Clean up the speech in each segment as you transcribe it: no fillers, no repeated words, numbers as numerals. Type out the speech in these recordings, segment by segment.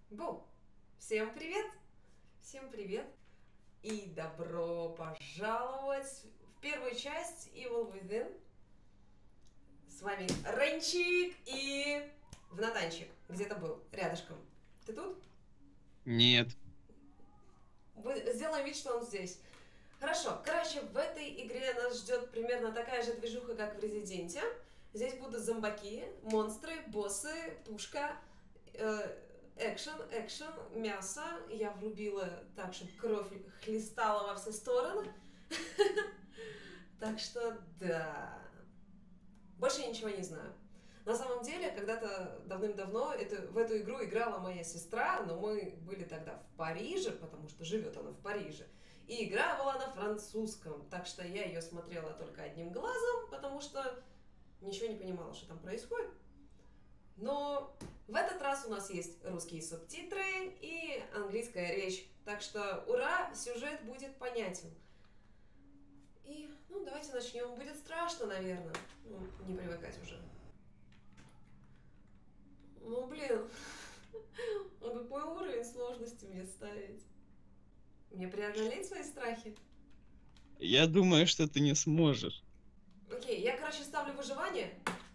Бу! Всем привет! Всем привет! И добро пожаловать в первую часть Evil Within. С вами Ренчик и Внатанчик. Где-то был, рядышком. Ты тут? Нет. Сделаем вид, что он здесь. Хорошо. Короче, в этой игре нас ждет примерно такая же движуха, как в Резиденте. Здесь будут зомбаки, монстры, боссы, пушка, экшен, мясо. Я врубила так, чтобы кровь хлестала во все стороны. Так что да. Больше я ничего не знаю. На самом деле, когда-то давным-давно в эту игру играла моя сестра, но мы были тогда в Париже, потому что живет она в Париже. И игра была на французском, так что я ее смотрела только одним глазом, потому что ничего не понимала, что там происходит. Но в этот раз у нас есть русские субтитры и английская речь. Так что ура, сюжет будет понятен. И, давайте начнем. Будет страшно, наверное. Не привыкать уже. Блин. А какой уровень сложности мне ставить? Мне преодолеть свои страхи? Я думаю, что ты не сможешь. Окей, я, ставлю выживание.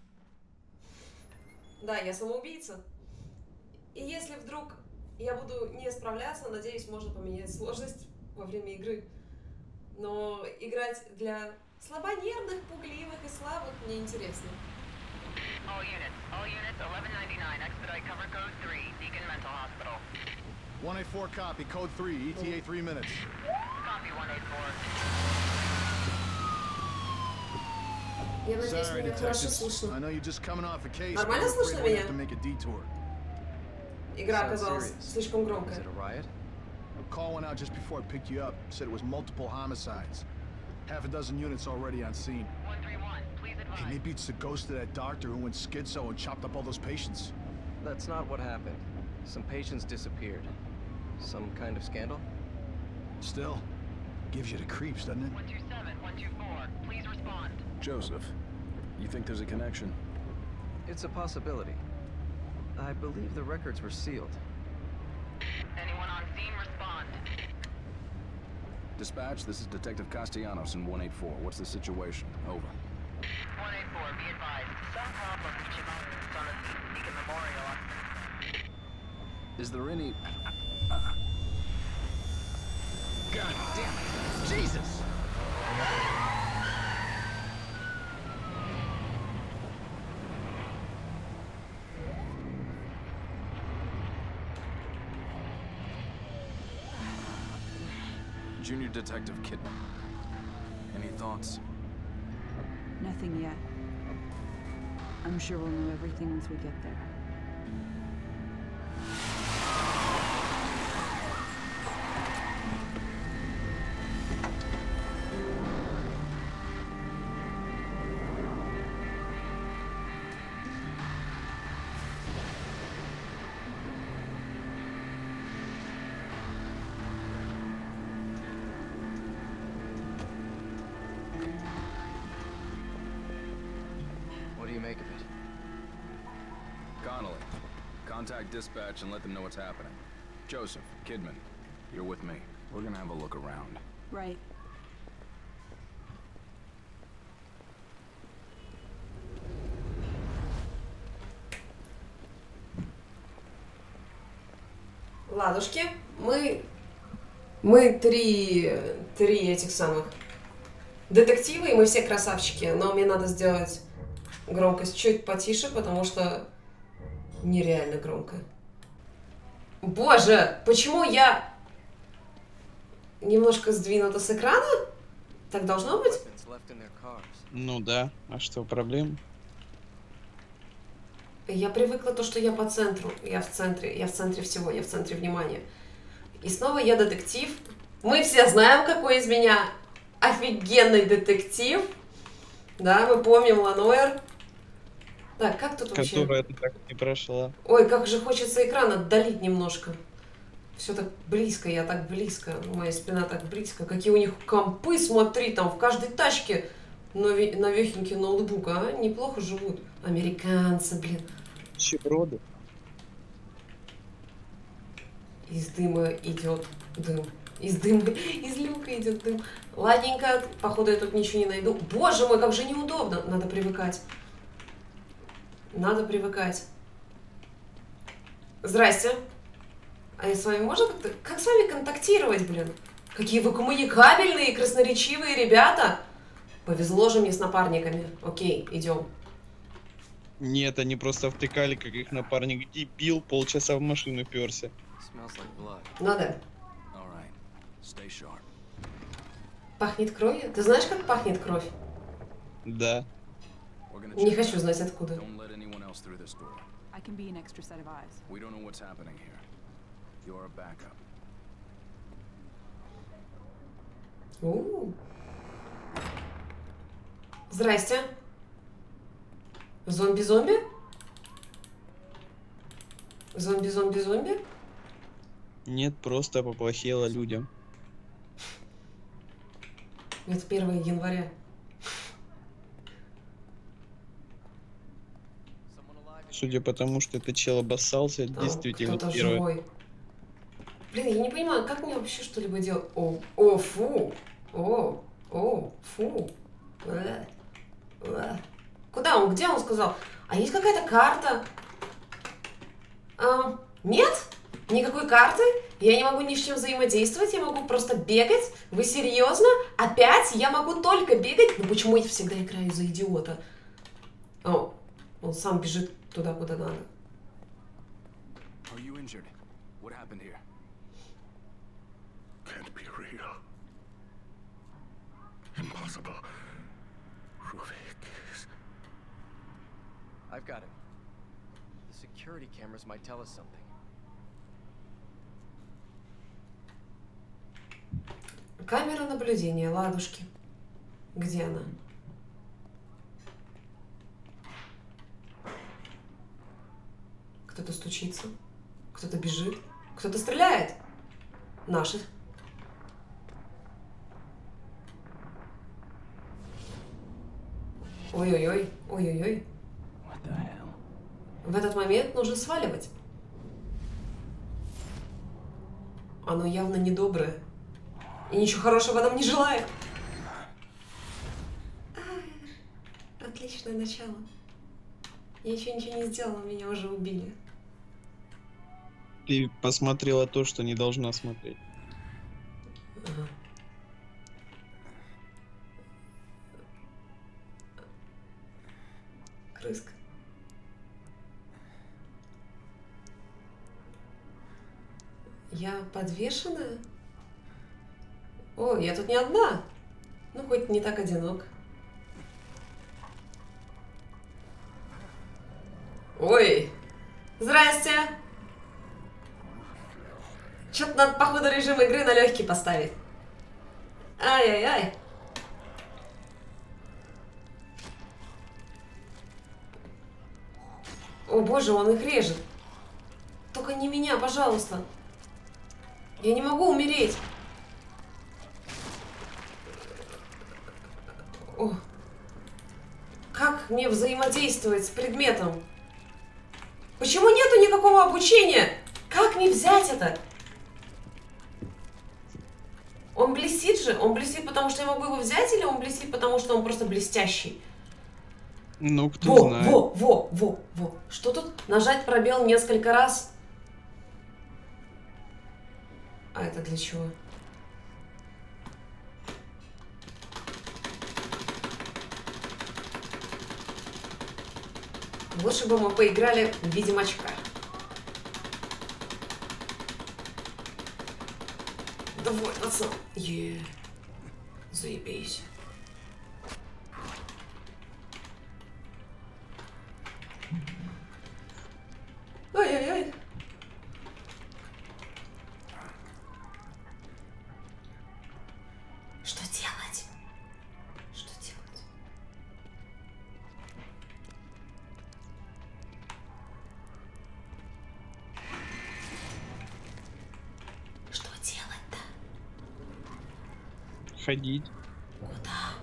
Да, я самоубийца. И если вдруг я буду не справляться, надеюсь, можно поменять сложность во время игры. Но играть для слабонервных, пугливых и слабых мне интересно. All units, 1199, expedite cover code 3, Deacon Mental Hospital. 184 copy, code 3, ETA 3 minutes. Copy 184. Я надеюсь, меня хорошо слышно. I know you're just coming off a case. Нормально слышно меня? To make a detour. Игра оказалась слишком громкая. Is it a riot? A call went out just before I picked you up. Said it was multiple homicides. Half a dozen units already on scene. 131, please advise. Hey, maybe it's the ghost of that doctor who went schizo and chopped up all those patients. That's not what happened. Some patients disappeared. Some kind of scandal? Still, gives you the creeps, doesn't it? 127, 124, please respond. Joseph, you think there's a connection? It's a possibility. I believe the records were sealed. Anyone on scene, respond. Dispatch, this is Detective Castellanos in 184. What's the situation? Over. 184, be advised. Some problem reaching out on the Deacon Memorial. Is there any... God damn it! Jesus! Junior Detective Kidman. Any thoughts? Nothing yet. I'm sure we'll know everything once we get there. What do you make of it? Connolly, contact dispatch and let them know what's happening. Joseph, Kidman, you're with me. We're gonna have a look around. Right. Ладушки, мы три этих самых детектива, и мы все красавчики, но мне надо сделать громкость чуть потише, потому что нереально громко. Боже, почему я немножко сдвинута с экрана? Так должно быть? Weapons left in their cars. Ну да, а что, проблема? Я привыкла то, что я по центру, я в центре всего, я в центре внимания. И снова я детектив. Мы все знаем, какой из меня офигенный детектив. Да, мы помним Ланойер. Так, как тут вообще? Которая ты так не прошла. Ой, как же хочется экран отдалить немножко. Все так близко, я так близко, моя спина так близко. Какие у них компы, смотри, там в каждой тачке новехенький ноутбук, а? Неплохо живут. Американцы, блин. Щеброды. Из дыма идет дым. Из люка идет дым. Ладненько, походу я тут ничего не найду. Боже мой, как же неудобно. Надо привыкать. Надо привыкать. Здрасте. А я с вами можно как-то... Как с вами контактировать, блин? Какие вы коммуникабельные, красноречивые ребята. Повезло же мне с напарниками. Окей, идем. Нет, они просто втыкали, как их напарник дебил, полчаса в машину перся. Smells like blood. Надо. All right. Stay sharp. Пахнет кровью? Ты знаешь, как пахнет кровь? Да. We're gonna Не check хочу it out. знать откуда. Don't let anyone else through this door. I can be an extra set of eyes. We don't know what's happening here. You're a backup. У-у-у. Здрасте. Зомби-зомби? Зомби-зомби-зомби? Нет, просто поплохело людям. Это 1 января. Судя по тому, что этот чел обоссался, Там действительно кто-то первое. живой. Блин, я не понимаю, как мне вообще что-либо делать? О, фу. О, фу. Куда он? Где он сказал? А есть какая-то карта? Нет? Никакой карты? Я не могу ни с чем взаимодействовать, я могу просто бегать? Вы серьезно? Опять? Я могу только бегать? Ну почему я всегда играю за идиота? О, он сам бежит туда, куда надо. Are you injured? What happened here? Can't be real. Impossible. Ruvik is... I've got him. The security cameras might tell us something. Камера наблюдения, ладушки. Где она? Кто-то стучится, кто-то бежит, кто-то стреляет. Наши. Ой-ой-ой, ой-ой-ой. What the hell? В этот момент нужно сваливать. Оно явно недоброе. И ничего хорошего нам не желает. Отличное начало. Я еще ничего не сделала, меня уже убили. Ты посмотрела то, что не должна смотреть. Ага. Крыска. Я подвешенная? О, я тут не одна. Ну, хоть не так одинок. Ой, здрасте. Что-то надо, походу, режим игры на легкий поставить. Ай-яй-яй. О боже, он их режет. Только не меня, пожалуйста. Я не могу умереть. О. Как мне взаимодействовать с предметом? Почему нету никакого обучения? Как мне взять это? Он блестит же? Он блестит, потому что я могу его взять, или он блестит, потому что он просто блестящий? Ну, кто знает. Во. Что тут? Нажать пробел несколько раз. А это для чего? Лучше бы мы поиграли в Ведьмачка. Давай, пацан. Заебись. Ай-яй-яй. Что делать? Что делать? Что делать-то? Ходить. Куда?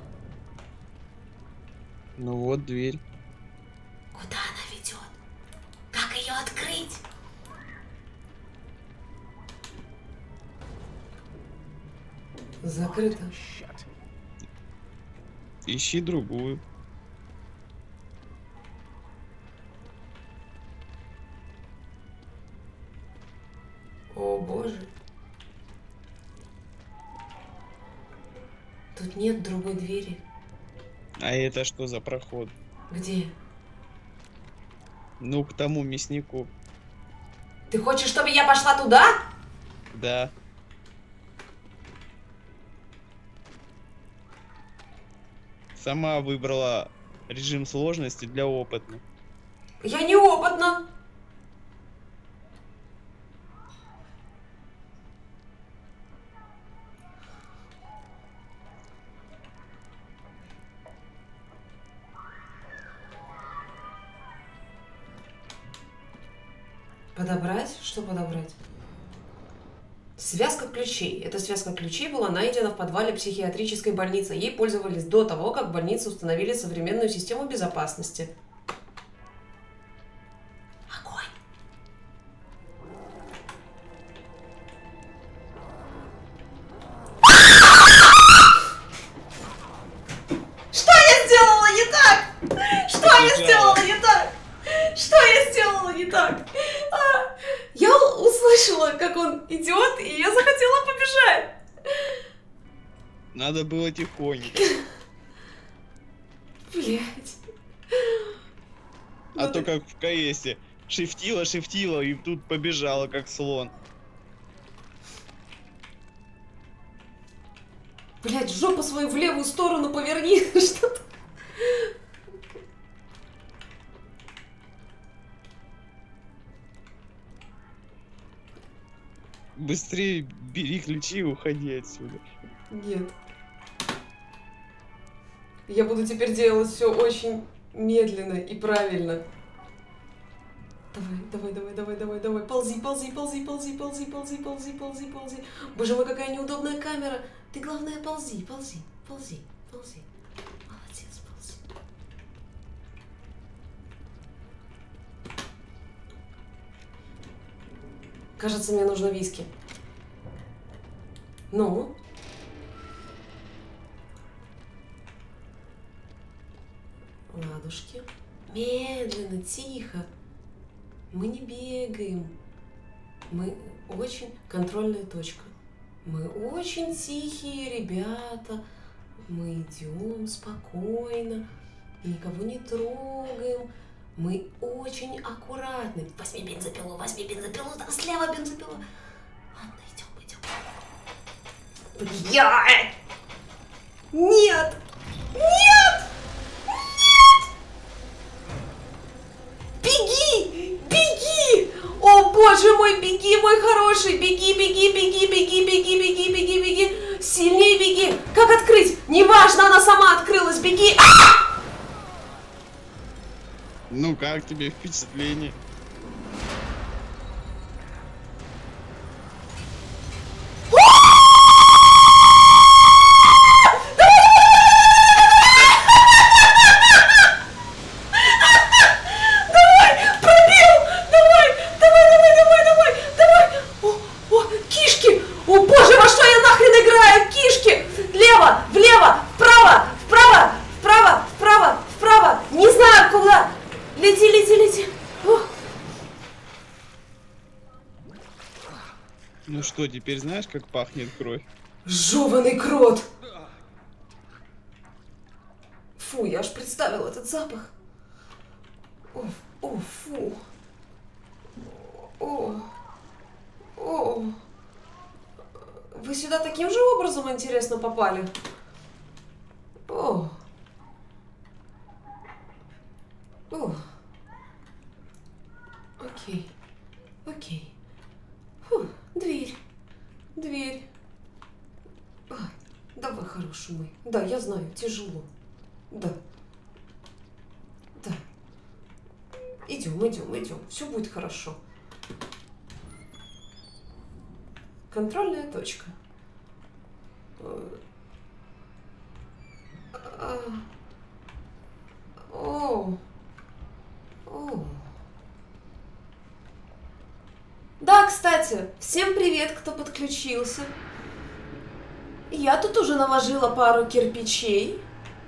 Ну вот дверь. Куда она ведет? Как ее открыть? Закрыто. Shit. Ищи другую. О боже. Тут нет другой двери. А это что за проход? Где? Ну, к тому мяснику. Ты хочешь, чтобы я пошла туда? Да. Сама выбрала режим сложности для опытных. Я неопытна. Подобрать? Что подобрать? Связка ключей. Эта связка ключей была найдена в подвале психиатрической больницы. Ей пользовались до того, как в больнице установили современную систему безопасности. Огонь! Что я сделала не так? Что я сделала не так? Что я сделала не так? Я услышала, как он идет, и я захотела побежать. Надо было тихонько. Блять. А то как в КСе. Шифтила, и тут побежала, как слон. Блять, жопу свою в левую сторону поверни. Что-то. Быстрее бери ключи и уходи отсюда. Нет. Я буду теперь делать все очень медленно и правильно. Давай. Ползи. Боже мой, какая неудобная камера. Ты, главное, ползи. Молодец, ползи. Кажется, мне нужно виски. Ну? Ладушки. Медленно, тихо. Мы не бегаем. Мы очень... Контрольная точка. Мы очень тихие ребята. Мы идем спокойно. Никого не трогаем. Мы очень аккуратны. Возьми бензопилу, там слева бензопила. Ладно, идем. Блядь! Нет! Беги! О, боже мой, беги, мой хороший! Беги! Сильнее беги! Как открыть? Неважно, она сама открылась, беги! Ну как тебе впечатление? Кишки! О боже, во что я нахрен играю? Кишки! Влево! Вправо! Не знаю куда! Лети! Ну что, теперь знаешь, как пахнет кровь? Жёваный крот! Фу, я аж представила этот запах. Фу. Вы сюда таким же образом, интересно, попали? Окей. Фу, дверь. Давай, хороший мой. Да, я знаю, тяжело. Да. Идем. Все будет хорошо. Контрольная точка. Да, кстати, всем привет, кто подключился. Я тут уже наложила пару кирпичей.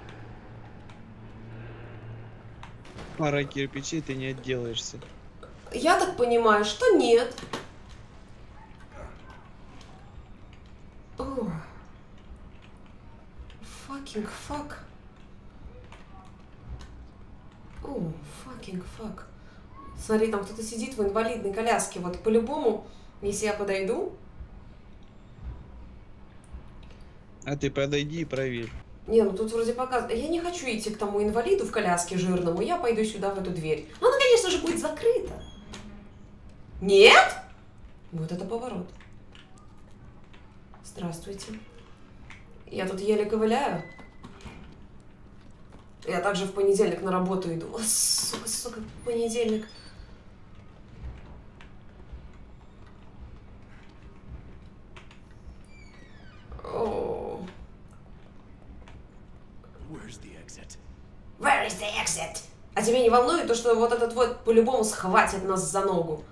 Парой кирпичей ты не отделаешься. Я так понимаю, что нет. О. Fucking fuck. О, fucking fuck. Смотри, там кто-то сидит в инвалидной коляске. Вот по-любому, если я подойду... А ты подойди и проверь. Не, ну тут вроде показывает. Я не хочу идти к тому инвалиду в коляске жирному. Я пойду сюда, в эту дверь. Но она, конечно же, будет закрыта. Нет? Вот это поворот. Здравствуйте. Я тут еле ковыляю. Я также в понедельник на работу иду. О, сука, понедельник. О. Where is the exit? А тебя не волнует то, что вот этот вот по-любому схватит нас за ногу?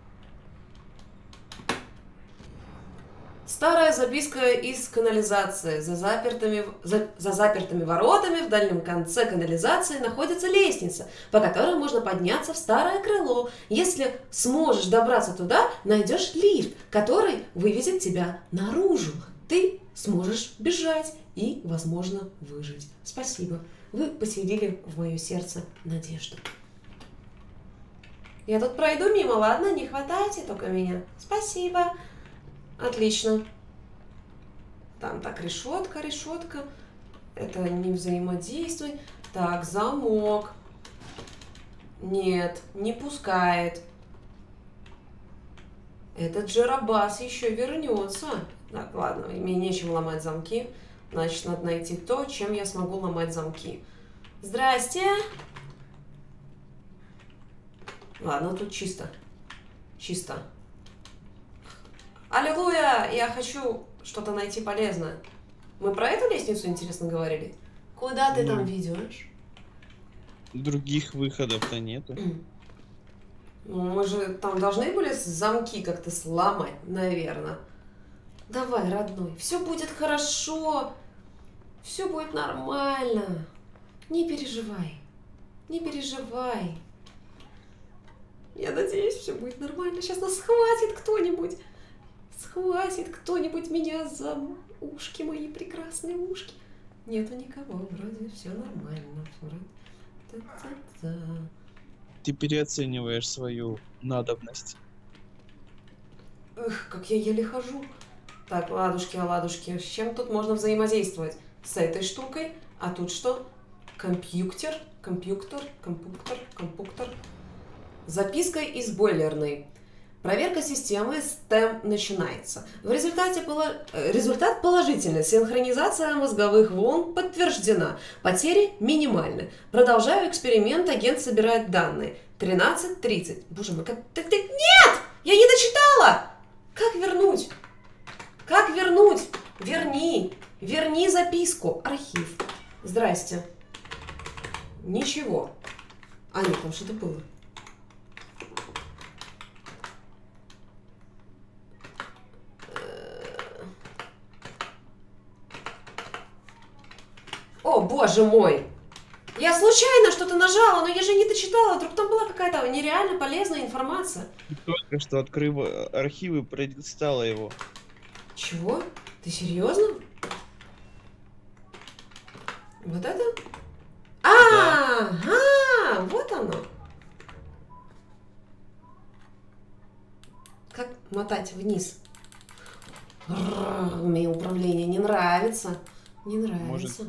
Старая записка из канализации. За запертыми воротами в дальнем конце канализации находится лестница, по которой можно подняться в старое крыло. Если сможешь добраться туда, найдешь лифт, который вывезет тебя наружу. Ты сможешь бежать и, возможно, выжить. Спасибо. Вы поселили в мое сердце надежду. Я тут пройду мимо, ладно? Не хватайте только меня. Спасибо. Отлично. Там так, решетка. Это не взаимодействует. Так, замок. Нет, не пускает. Этот Джарабас еще вернется. Так, ладно, мне нечем ломать замки. Значит, надо найти то, чем я смогу ломать замки. Здрасте. Ладно, тут чисто. Чисто. Аллилуйя! Я хочу что-то найти полезное. Мы про эту лестницу, интересно, говорили? Куда ты там ведешь? Других выходов-то нету. Ну, мы же там должны были замки как-то сломать, наверное. Давай, родной, все будет хорошо. Все будет нормально. Не переживай. Не переживай. Я надеюсь, все будет нормально. Сейчас нас схватит кто-нибудь. Схватит кто-нибудь меня за ушки, мои прекрасные ушки. Нету никого, вроде все нормально. Та-та-та. Ты переоцениваешь свою надобность. Эх, как я еле хожу. Так, ладушки, оладушки. С чем тут можно взаимодействовать? С этой штукой. А тут что? Компьютер. Записка из бойлерной. Проверка системы STEM начинается. Результат положительный. Синхронизация мозговых волн подтверждена. Потери минимальны. Продолжаю эксперимент. Агент собирает данные. 13:30. Боже мой, как... Нет! Я не дочитала! Как вернуть? Как вернуть? Верни. Верни записку. Архив. Здрасте. Ничего. А, нет, там что-то было. О, боже мой! Я случайно что-то нажала, но я же не дочитала. Вдруг там была какая-то нереально полезная информация. Только что, открыв архивы, пролистала его. Чего? Ты серьезно? Вот это? Ага, вот оно. Как мотать вниз? Мне управление не нравится. Не нравится. Может,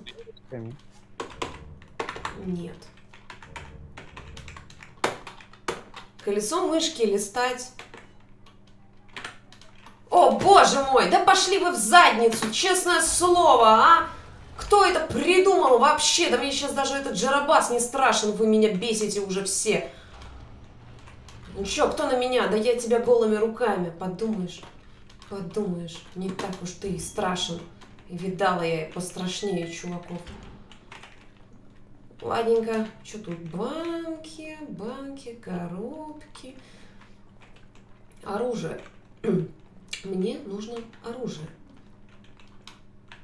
нет. Колесо мышки листать. О, боже мой, да пошли вы в задницу, честное слово, а? Кто это придумал вообще? Да мне сейчас даже этот Джарабас не страшен, вы меня бесите уже все. Ну чё, кто на меня? Да я тебя голыми руками, подумаешь. Подумаешь, не так уж ты и страшен. И видала я пострашнее чуваков. Ладненько, что тут? Банки, коробки. Оружие. Мне нужно оружие.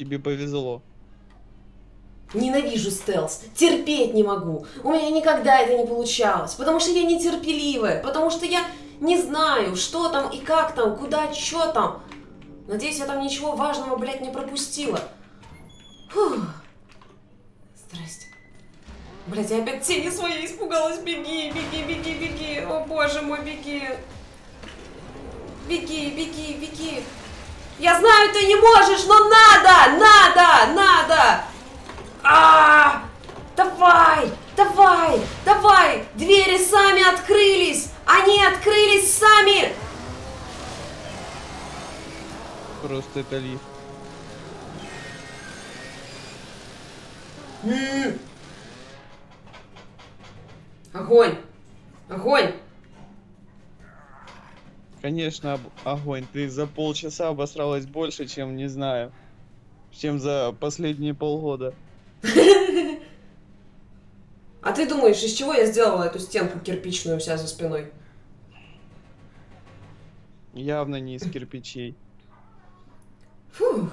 тебе повезло. Ненавижу стелс, терпеть не могу. У меня никогда это не получалось, потому что я нетерпеливая, потому что я не знаю, что там и как там, куда, что там. Надеюсь, я там ничего важного, блядь, не пропустила. Фух. Здрасте. Блядь, я опять тени своей испугалась. Беги, беги, беги, беги. О, боже мой, беги. Беги, беги, беги. Я знаю, ты не можешь, но надо. Давай, давай, давай. Двери сами открылись. Они открылись сами. Просто это лифт. Огонь. Огонь. Конечно, огонь. Ты за полчаса обосралась больше, чем, не знаю, чем за последние полгода. А ты думаешь, из чего я сделала эту стенку кирпичную у себя за спиной? Явно не из кирпичей. Фух.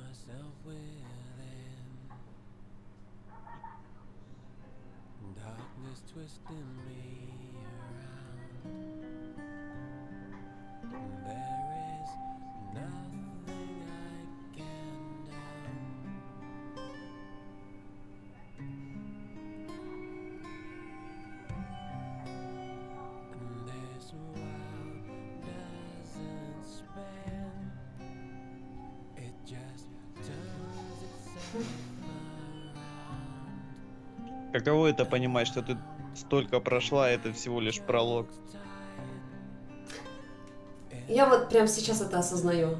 Каково это понимать, что ты столько прошла, это всего лишь пролог? Я вот прямо сейчас это осознаю.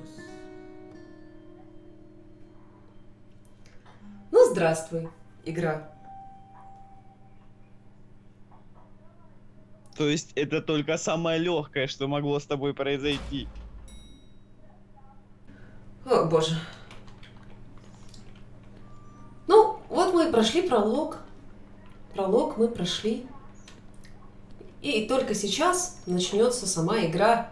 Ну, здравствуй, игра. То есть это только самое легкое, что могло с тобой произойти. О, боже. Ну, вот мы и прошли пролог. Пролог мы прошли. И только сейчас начнется сама игра.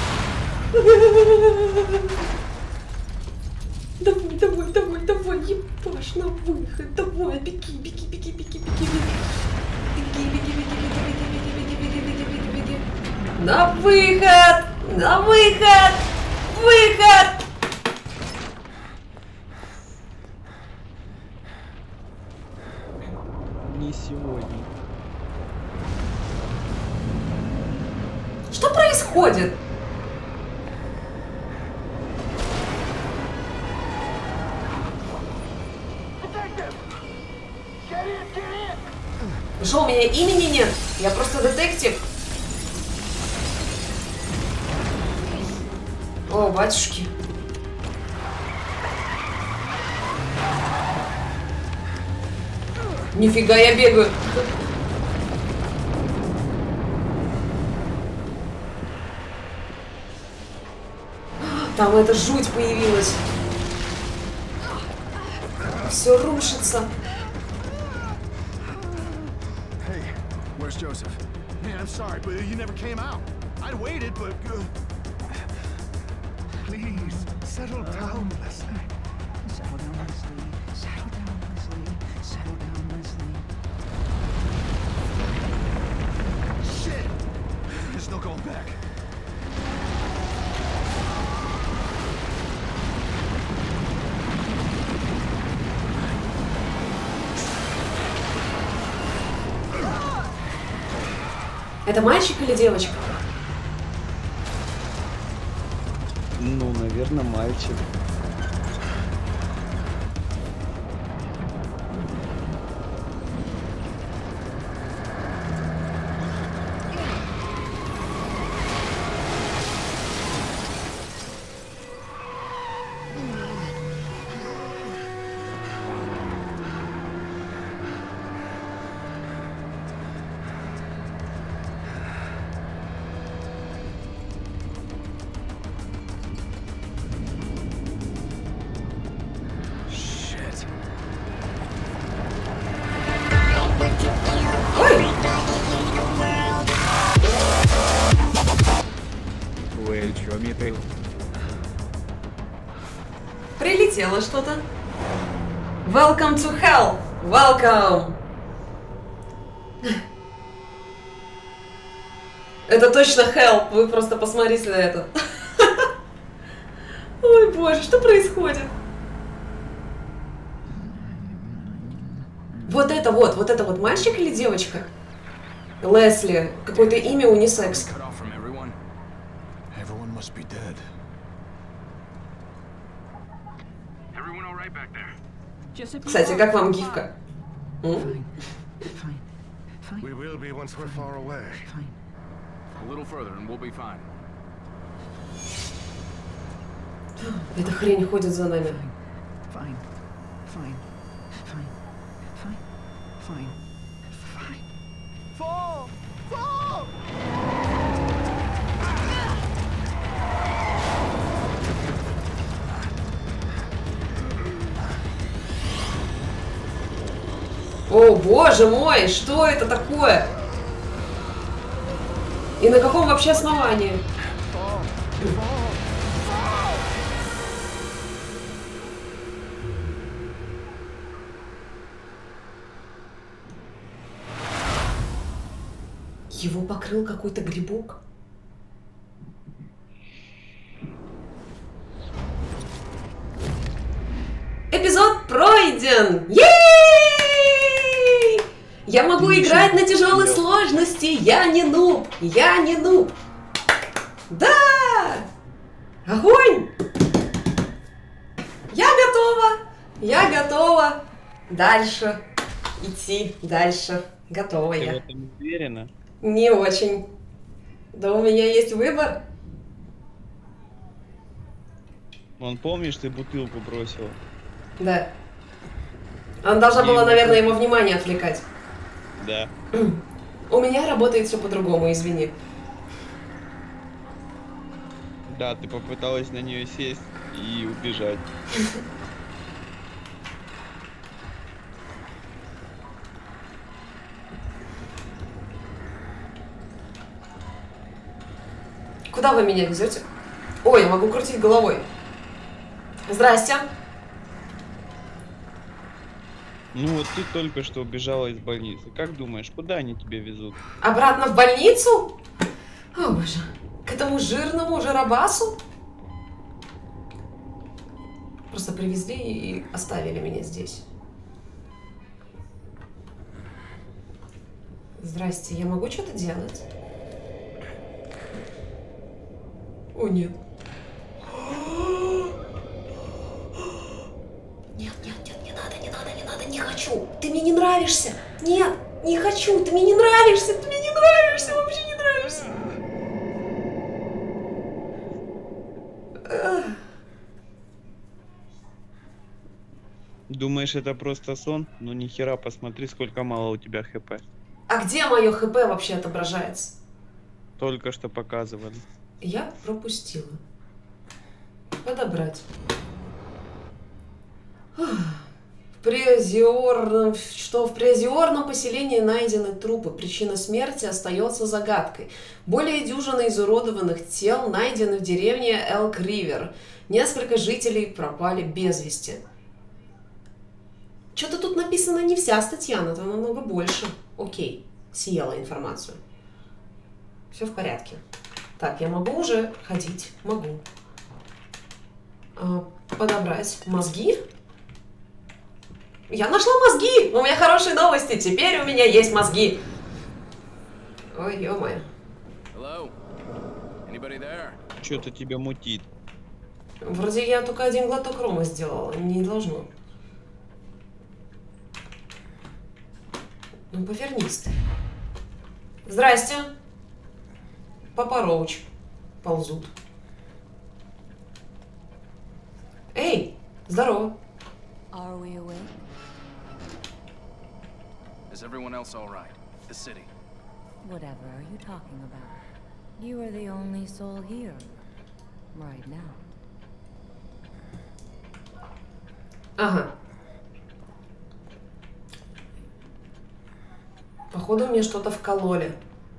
Давай, давай, давай, давай, ебаш на выход. Давай, беги, беги, беги, беги, беги, беги. Беги, беги, беги, беги, беги, беги, беги, беги, беги, беги. На выход! На выход! Выход! Не сегодня. Что происходит? Что, у меня имени нет? Я просто детектив. О, батюшки. Нифига я бегаю. Там эта жуть появилась. Все рушится. Hey, where's Joseph? Man, I'm sorry, but you never came out. I'd waited, but... Please, settle down, Leslie. Settle down, Leslie. Settle down, Leslie. Settle down, Leslie. Shit! There's no going back. Это мальчик или девочка? Ну, наверное, мальчик. Прилетело что-то. Welcome to hell! Welcome! Это точно hell, вы просто посмотрите на это. Ой, боже, что происходит? Вот это вот мальчик или девочка? Лесли, какое-то имя унисекс. Cut off from everyone. Everyone must be dead. Everyone all right back there? Кстати, как вам гифка? М? Fine. Fine. Fine. We will be once we're far away. Fine. A little further and we'll be fine. Эта хрень ходит за нами. Fine. Fine. Fine. Fine. Fine. Fine. Fall! Fall! О, боже мой, что это такое? И на каком вообще основании? Его покрыл какой-то грибок. Эпизод пройден! Ей! Я могу играть на тяжелой сложности. Я не нуб. Я не нуб. Да! Огонь! Я готова. Я готова. Дальше. Идти дальше. Готова Ты в я. этом уверена? Не очень. Да у меня есть выбор. Вон, помнишь, ты бутылку бросила? Да. Она должна была, наверное, его внимание отвлекать. Да. У меня работает все по-другому, извини. Да, ты попыталась на нее сесть и убежать. Куда вы меня везете? Ой, я могу крутить головой. Здрасте. Ну вот ты только что убежала из больницы. Как думаешь, куда они тебя везут? Обратно в больницу? О, боже. К этому жирному жиробасу? Просто привезли и оставили меня здесь. Здрасте, я могу что-то делать? О, нет. Нет, нет, нет, не надо, не надо, не надо, не хочу. Ты мне не нравишься. Нет, не хочу, ты мне не нравишься, ты мне не нравишься, вообще не нравишься. Думаешь, это просто сон? Ну ни хера, посмотри, сколько мало у тебя хп. А где мое ХП вообще отображается? Только что показывали. Я пропустила. Подобрать. В приозерном поселении найдены трупы. Причина смерти остается загадкой. Более дюжины изуродованных тел найдены в деревне Элк-Ривер. Несколько жителей пропали без вести. Что-то тут написано не вся статья, но это намного больше. Окей, съела информацию. Все в порядке. Так, я могу уже ходить? Могу. Подобрать мозги? Я нашла мозги! У меня хорошие новости! Теперь у меня есть мозги! Ой, ё-моё. Hello? Anybody there? Что-то тебя мутит. Вроде я только один глоток рома сделала. Не должно. Ну, повернись ты. Здрасте. Папа Роуч. Ползут. Эй, здорово. Are we awake? Is everyone else all right? The city. Whatever are you talking about? You are the only soul here. Right now. Ага. Походу, мне что-то вкололи.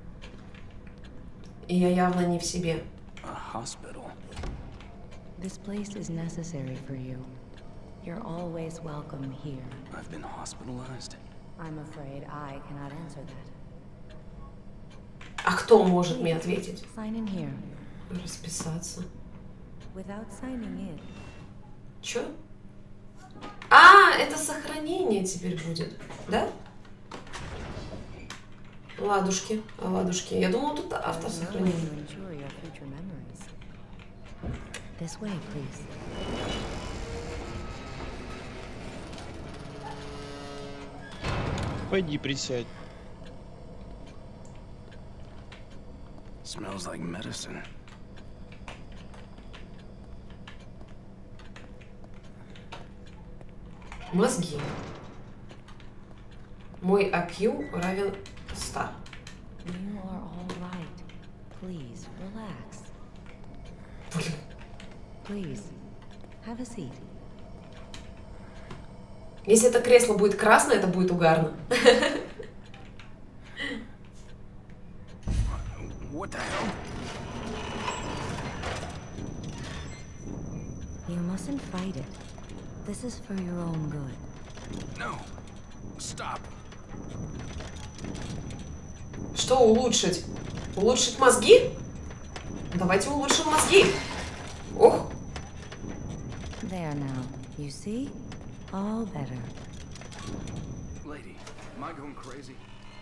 И я явно не в себе. A hospital. This place is necessary for you. You're always welcome here. I've been hospitalized. I'm afraid I cannot answer that. А кто может мне ответить? Sign in here. Расписаться. Without signing in. Чё? А, это сохранение теперь будет, да? Ладушки, ладушки. Я думала, тут автосохранение. To ensure your future memories. This way, please. Пойди присядь. Smells like medicine. Мозги. Мой IQ равен 100. You are all right. Please relax. Блин. Please have a seat. Если это кресло будет красное, это будет угарно. What the hell? You mustn't fight it. This is for your own good. No. Stop. Что улучшить? Улучшить мозги? Давайте улучшим мозги. Ох. There now. You see? All better. Lady, am I going crazy?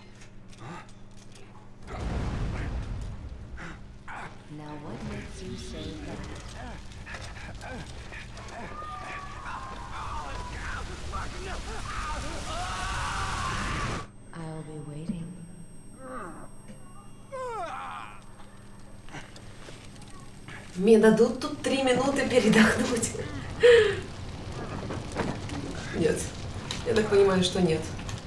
Now what makes you say that? I'll be waiting. Мне дадут тут 3 минуты передохнуть. Нет. Я так понимаю, что нет.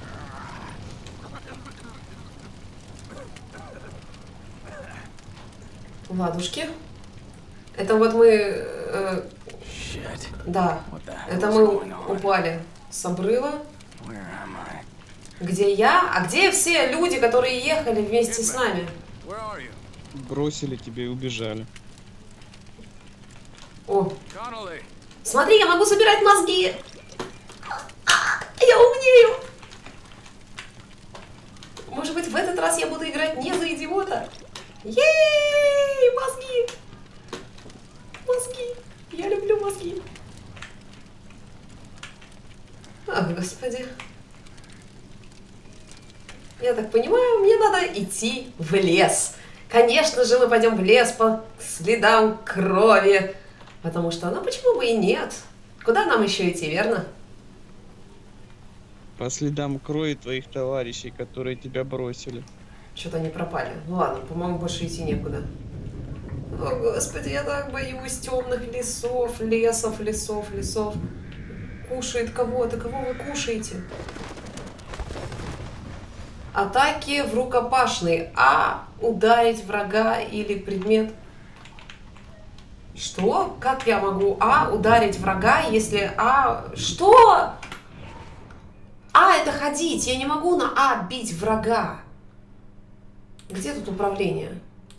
Ладушки. Это вот мы... Shit. да. What the hell Это is мы going on? упали с обрыва. Where am I? Где я? А где все люди, которые ехали вместе с нами? Where are you? Бросили тебя и убежали. О, Connolly! смотри, я могу собирать мозги. Я умею. Может быть, в этот раз я буду играть не за идиота? Ей, мозги! Мозги! Я люблю мозги. Ах, господи. Я так понимаю, мне надо идти в лес. Конечно же, мы пойдем в лес по следам крови. Потому что, ну почему бы и нет? Куда нам еще идти, верно? По следам крови твоих товарищей, которые тебя бросили. Что-то они пропали. Ну ладно, по-моему, больше идти некуда. О, господи, я так боюсь темных лесов, лесов. Кушает кого-то. Кого вы кушаете? Атаки в рукопашный. А. Ударить врага или предмет. Что? Как я могу ударить врага, если Что? Это ходить. Я не могу на бить врага. Где тут управление?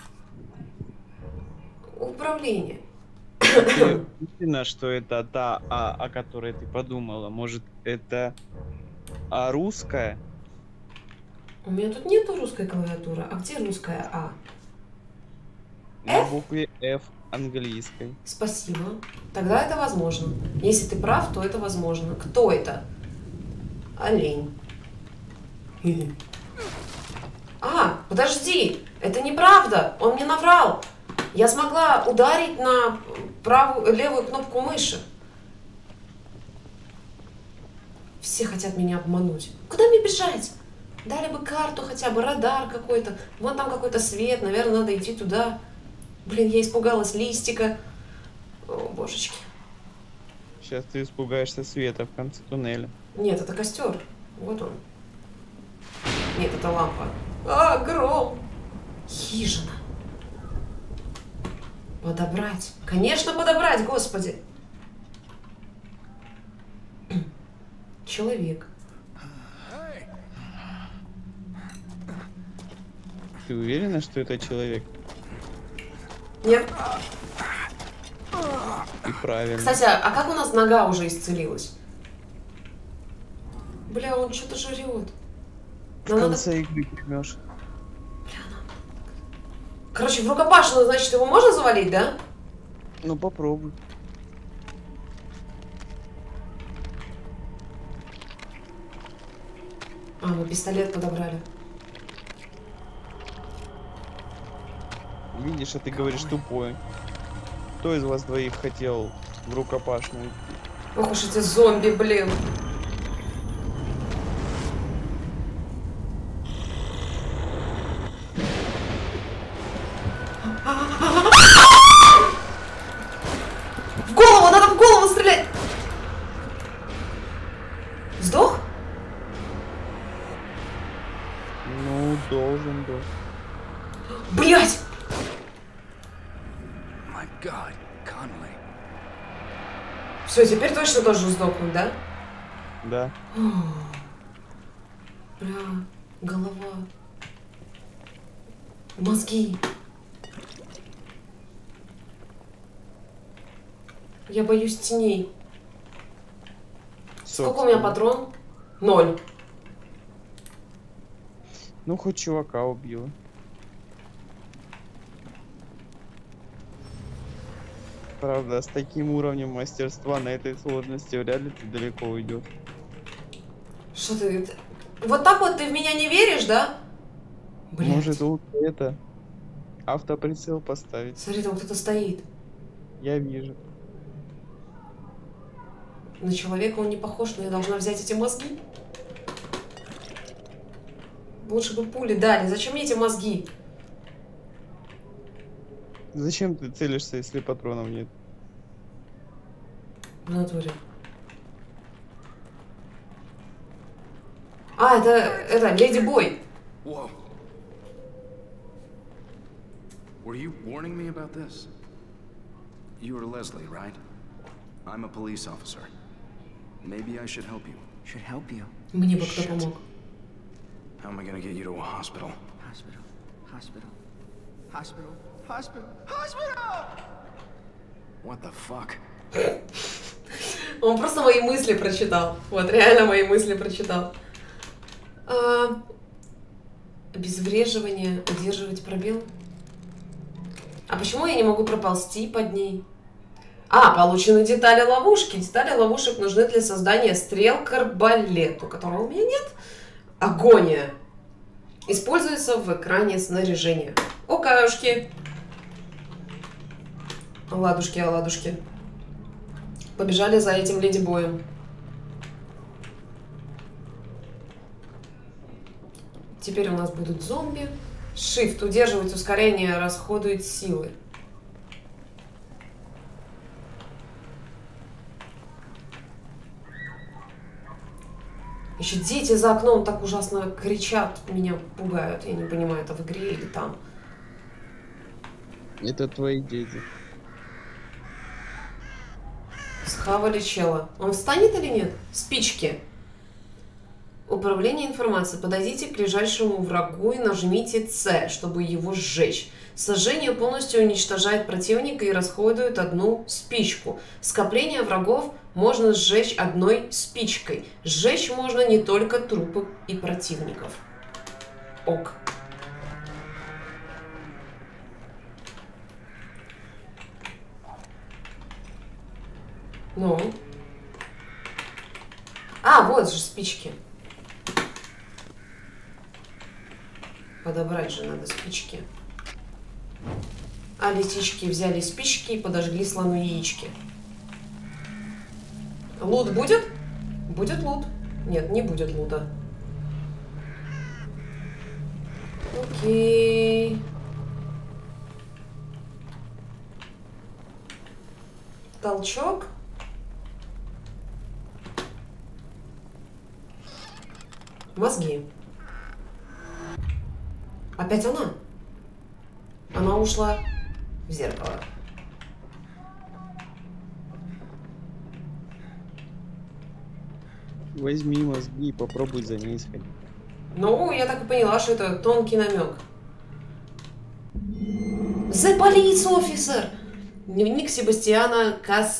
Управление. Ты уверена, что это та о которой ты подумала? Может, это русская? У меня тут нету русской клавиатуры. А где русская А? На букве F английской. Спасибо. Тогда это возможно. Если ты прав, то это возможно. Кто это? Олень. Подожди. Это неправда. Он мне наврал. Я смогла ударить на левую кнопку мыши. Все хотят меня обмануть. Куда мне бежать? Дали бы карту хотя бы, радар какой-то. Вон там какой-то свет. Наверное, надо идти туда. Блин, я испугалась листика. О, божечки. Сейчас ты испугаешься света в конце туннеля. Нет, это костер. Вот он. Нет, это лампа. Гром. Хижина. Подобрать. Конечно, подобрать, господи. Человек. Ты уверена, что это человек? Нет. И правильно. Кстати, а как у нас нога уже исцелилась? Бля, он что-то жрет. В конце игры поймешь. Короче, в рукопашную, значит, его можно завалить, да? Ну попробуй. А, мы пистолет подобрали. Видишь, а ты говоришь тупой. Кто из вас двоих хотел в рукопашную идти? Ох уж эти зомби, блин. В голову, надо в голову стрелять. Сдох? Ну, должен был. Блять! My God, Conley. Все, теперь точно должен сдохнуть, да? Да. Бля, голова. Мозги. Я боюсь теней. Сколько у меня патрон? 0. Ну, хоть чувака убила. Правда, с таким уровнем мастерства на этой сложности вряд ли ты далеко уйдешь. Что ты... Вот так вот ты в меня не веришь, да? Блядь. Может, лучше это автоприцел поставить. Смотри, там кто-то стоит. Я вижу. На человека он не похож, но я должна взять эти мозги. Лучше бы пули дали. Зачем мне эти мозги? Зачем ты целишься, если патронов нет? В натуре. А, это Леди Бой. Whoa. Were you warning me about this? You are Leslie, right? I'm a police officer. Maybe I should help you. Should help you. Мне бы кто помог. How am I gonna get you to a hospital? Hospital. Hospital. Hospital. Hospital. Hospital! What the fuck? Он просто мои мысли прочитал. Вот, реально мои мысли прочитал. Обезвреживание, удерживать пробел. А почему я не могу проползти под ней? А, получены детали ловушки. Детали ловушек нужны для создания стрел к арбалету, которого у меня нет. Агония. Используется в экране снаряжения. Окаюшки. Ладушки, оладушки. Побежали за этим леди-боем. Теперь у нас будут зомби. Shift. Удерживать ускорение, расходует силы. Еще дети за окном так ужасно кричат, меня пугают. Я не понимаю, это в игре или там. Это твои дети. Схавали чела. Он встанет или нет? Спички. Управление информацией. Подойдите к ближайшему врагу и нажмите С, чтобы его сжечь. Сожжение полностью уничтожает противника и расходует одну спичку. Скопление врагов можно сжечь одной спичкой. Сжечь можно не только трупы и противников. Ок. Ну. А, вот же спички. Подобрать же надо спички. А лисички взяли спички и подожгли слону яички. Лут будет? Будет лут. Нет, не будет лута. Окей. Толчок. Мозги. Опять она. Она ушла в зеркало. Возьми мозги и попробуй за ней сходить. Ну, я так и поняла, что это тонкий намек. The police officer! Дневник Себастьяна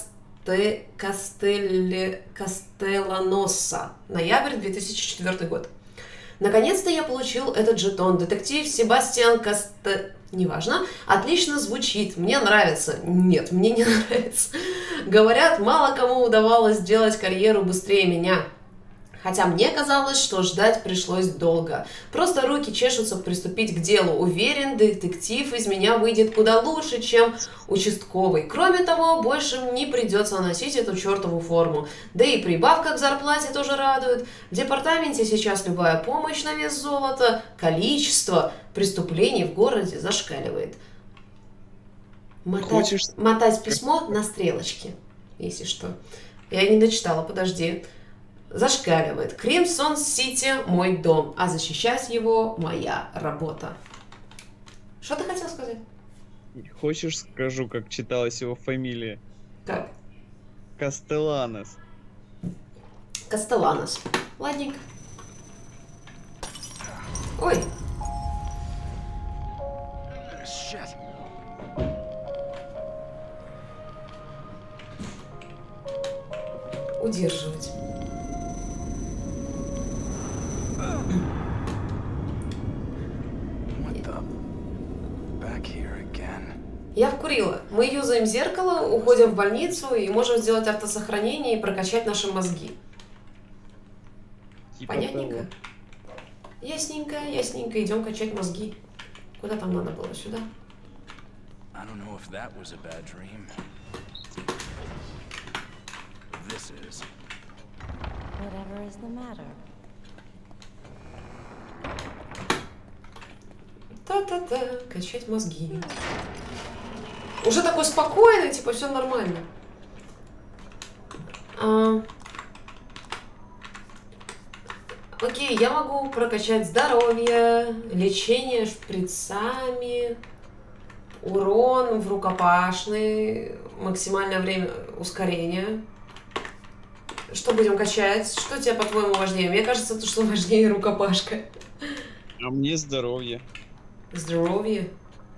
Кастелланоса. Ноябрь 2004 год. Наконец-то я получил этот жетон. Детектив Себастьян Неважно. Отлично звучит. Мне нравится. Нет, мне не нравится. Говорят, мало кому удавалось сделать карьеру быстрее меня. Хотя мне казалось, что ждать пришлось долго. Просто руки чешутся приступить к делу. Уверен, детектив из меня выйдет куда лучше, чем участковый. Кроме того, больше не придется носить эту чертову форму. Да и прибавка к зарплате тоже радует. В департаменте сейчас любая помощь на вес золота. Количество преступлений в городе зашкаливает. Мотать письмо на стрелочке, если что. Я не дочитала, подожди. Зашкаливает. Кримсон-Сити – мой дом, а защищать его – моя работа. Что ты хотел сказать? Хочешь, скажу, как читалась его фамилия? Как? Кастелланос. Кастелланос. Ладненько. Ой. Удерживать. Я вкурила. Мы юзаем зеркало, уходим в больницу и можем сделать автосохранение и прокачать наши мозги. Типа понятненько? того. Ясненько, ясненько. Идем качать мозги. Куда там надо было? Сюда? Whatever is the matter? Та-та-та, качать мозги. Уже такой спокойный, типа, все нормально. Окей, я могу прокачать здоровье, лечение шприцами, урон в рукопашный, максимальное время ускорения. Что будем качать? Что тебе, по-твоему, важнее? Мне кажется, то, что важнее рукопашка. А мне здоровье. Здоровье?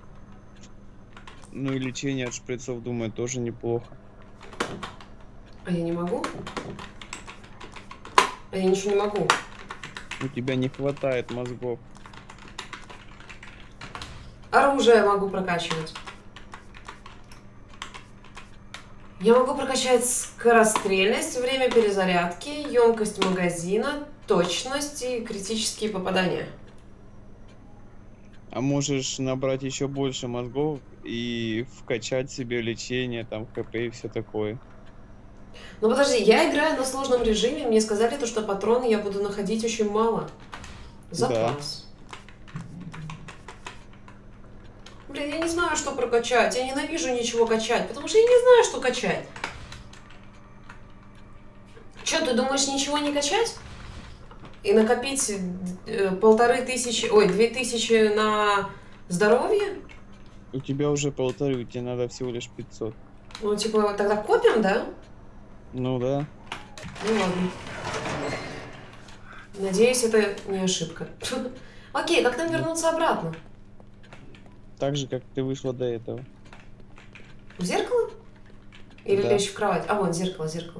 Ну и лечение от шприцов, думаю, тоже неплохо. А я не могу? А я ничего не могу. У тебя не хватает мозгов. Оружие могу прокачивать. Я могу прокачать скорострельность, время перезарядки, емкость магазина, точность и критические попадания. А можешь набрать еще больше мозгов и вкачать себе лечение, там, ХП и все такое. Ну подожди, я играю на сложном режиме, мне сказали, что патроны я буду находить очень мало. Запас. Да. Блин, я не знаю, что прокачать, я ненавижу ничего качать, потому что я не знаю, что качать. Че, ты думаешь, ничего не качать? И накопить 2000 на здоровье? У тебя уже 1500, тебе надо всего лишь 500. Ну, типа, тогда копим, да? Ну да. Ну ладно. Надеюсь, это не ошибка. Окей, как нам вернуться обратно? Так же, как ты вышла до этого. В зеркало? Или Да. лечь в кровать? А, вон, зеркало, зеркало.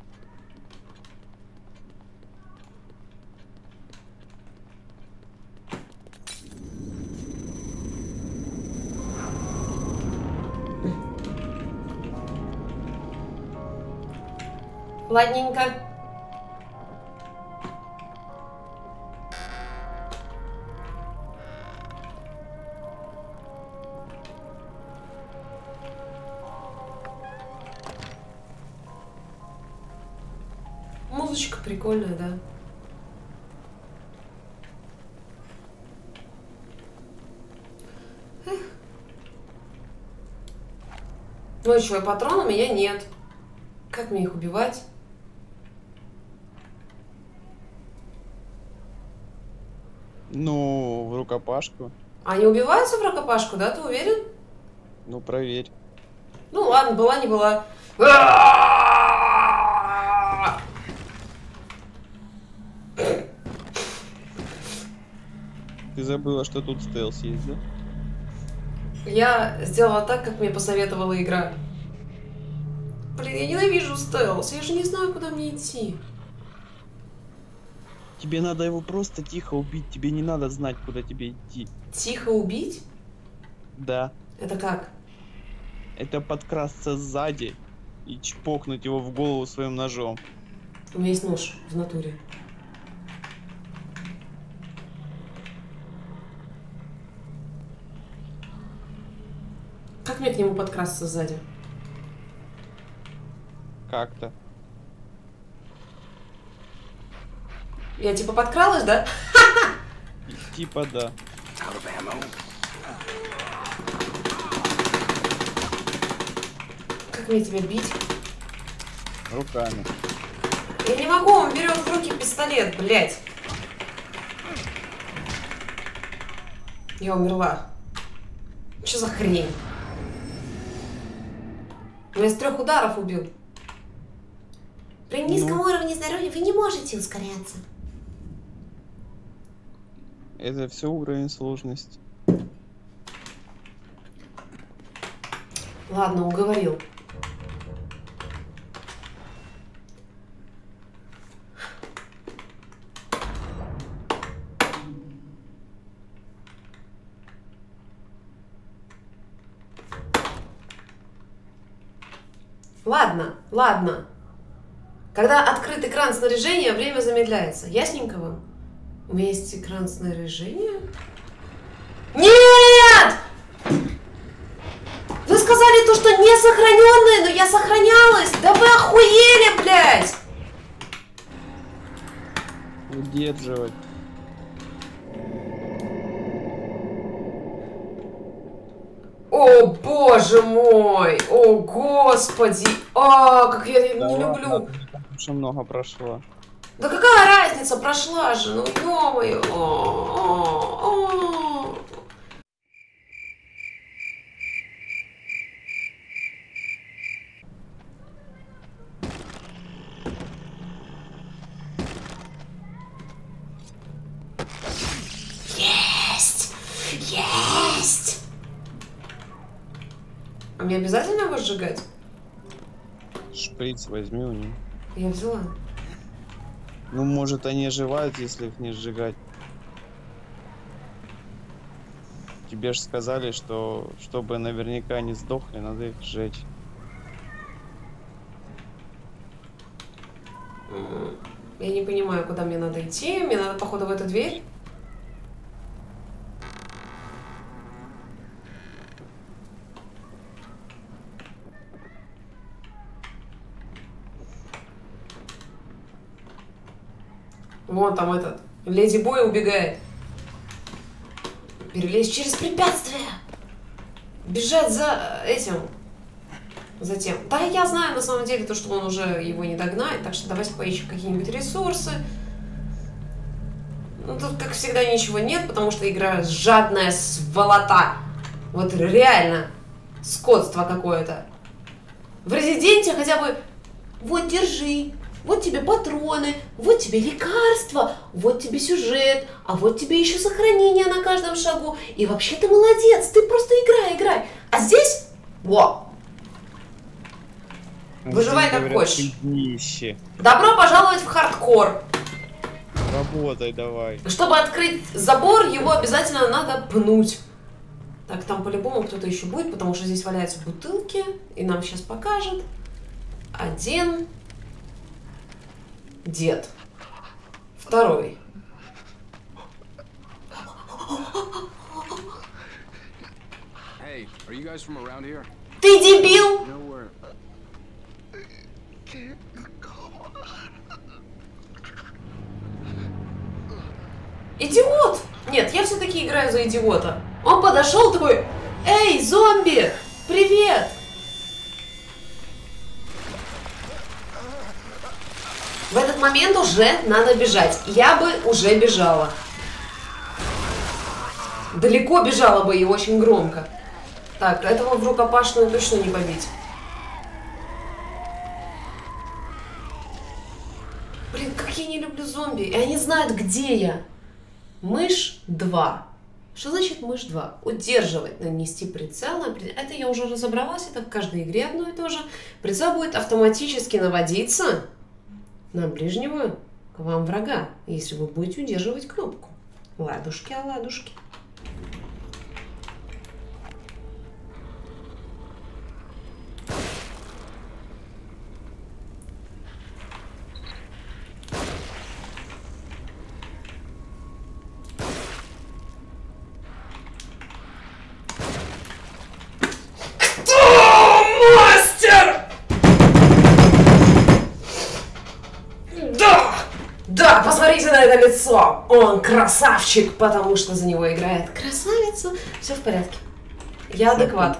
Ладненько. Музычка прикольная, да. Эх. Ну и что, патрон у меня нет. Как мне их убивать? Ну, в рукопашку. Они убиваются в рукопашку, да? Ты уверен? Ну, проверь. Ну ладно, была не была. Ты забыла, что тут стелс есть, да? Я сделала так, как мне посоветовала игра. Блин, я ненавижу стелс, я же не знаю, куда мне идти. Тебе надо его просто тихо убить, тебе не надо знать, куда тебе идти. Тихо убить? Да. Это как? Это подкрасться сзади и чпокнуть его в голову своим ножом. У меня есть нож в натуре. Как мне к нему подкрасться сзади? Как-то. Я типа подкралась, да? Типа да. Out of ammo. Как мне тебя бить? Руками. Я не могу, он берет в руки пистолет, блядь. Я умерла. Что за хрень? Меня с 3 ударов убил. При низком уровне здоровья вы не можете ускоряться. Это все уровень сложности. Ладно, уговорил. Ладно, ладно. Когда открыт экран снаряжения, время замедляется. Ясненько вам? У меня есть экран снаряжения? Нет! Вы сказали то, что не сохраненные, но я сохранялась. Да вы охуели, блядь! Удерживать. О, боже мой! О, господи! А, как я не люблю. Уже много прошло. Да какая разница, прошла же, ну ё-моё. Есть! Есть! А мне обязательно его сжигать? Шприц возьми у них. Я взяла. Ну, может, они оживают, если их не сжигать. Тебе же сказали, что чтобы наверняка не сдохли, надо их сжечь. Я не понимаю, куда мне надо идти. Мне надо, походу, в эту дверь. Вон там этот. Леди Бой убегает. Перелезть через препятствие. Бежать за этим. Затем. Да, я знаю на самом деле то, что он уже его не догнает. Так что давайте поищем какие-нибудь ресурсы. Ну, тут, как всегда, ничего нет, потому что игра жадная сволота. Вот реально. Скотство какое-то. В Резиденте хотя бы... Вот, держи. Вот тебе патроны, вот тебе лекарства, вот тебе сюжет, а вот тебе еще сохранение на каждом шагу. И вообще ты молодец, ты просто играй. А здесь, во, выживай как хочешь. Добро пожаловать в хардкор. Работай давай. Чтобы открыть забор, его обязательно надо пнуть. Так, там по-любому кто-то еще будет, потому что здесь валяются бутылки, и нам сейчас покажет. Один... Дед. Второй. Hey, are you guys from around here? Ты дебил! You know where? Идиот! Нет, я все-таки играю за идиота. Он подошел такой: эй, зомби! Привет! В этот момент уже надо бежать. Я бы уже бежала. Далеко бежала бы и очень громко. Так, этого в рукопашную точно не побить. Блин, как я не люблю зомби. И они знают, где я. Мышь 2. Что значит мышь 2? Удерживать, нанести прицел. Это я уже разобралась, это в каждой игре одно и то же. Прицел будет автоматически наводиться на ближнего к вам врага, если вы будете удерживать кнопку. Ладушки, оладушки. Да, посмотрите на это лицо. Он красавчик, потому что за него играет красавица. Все в порядке. Я адекват.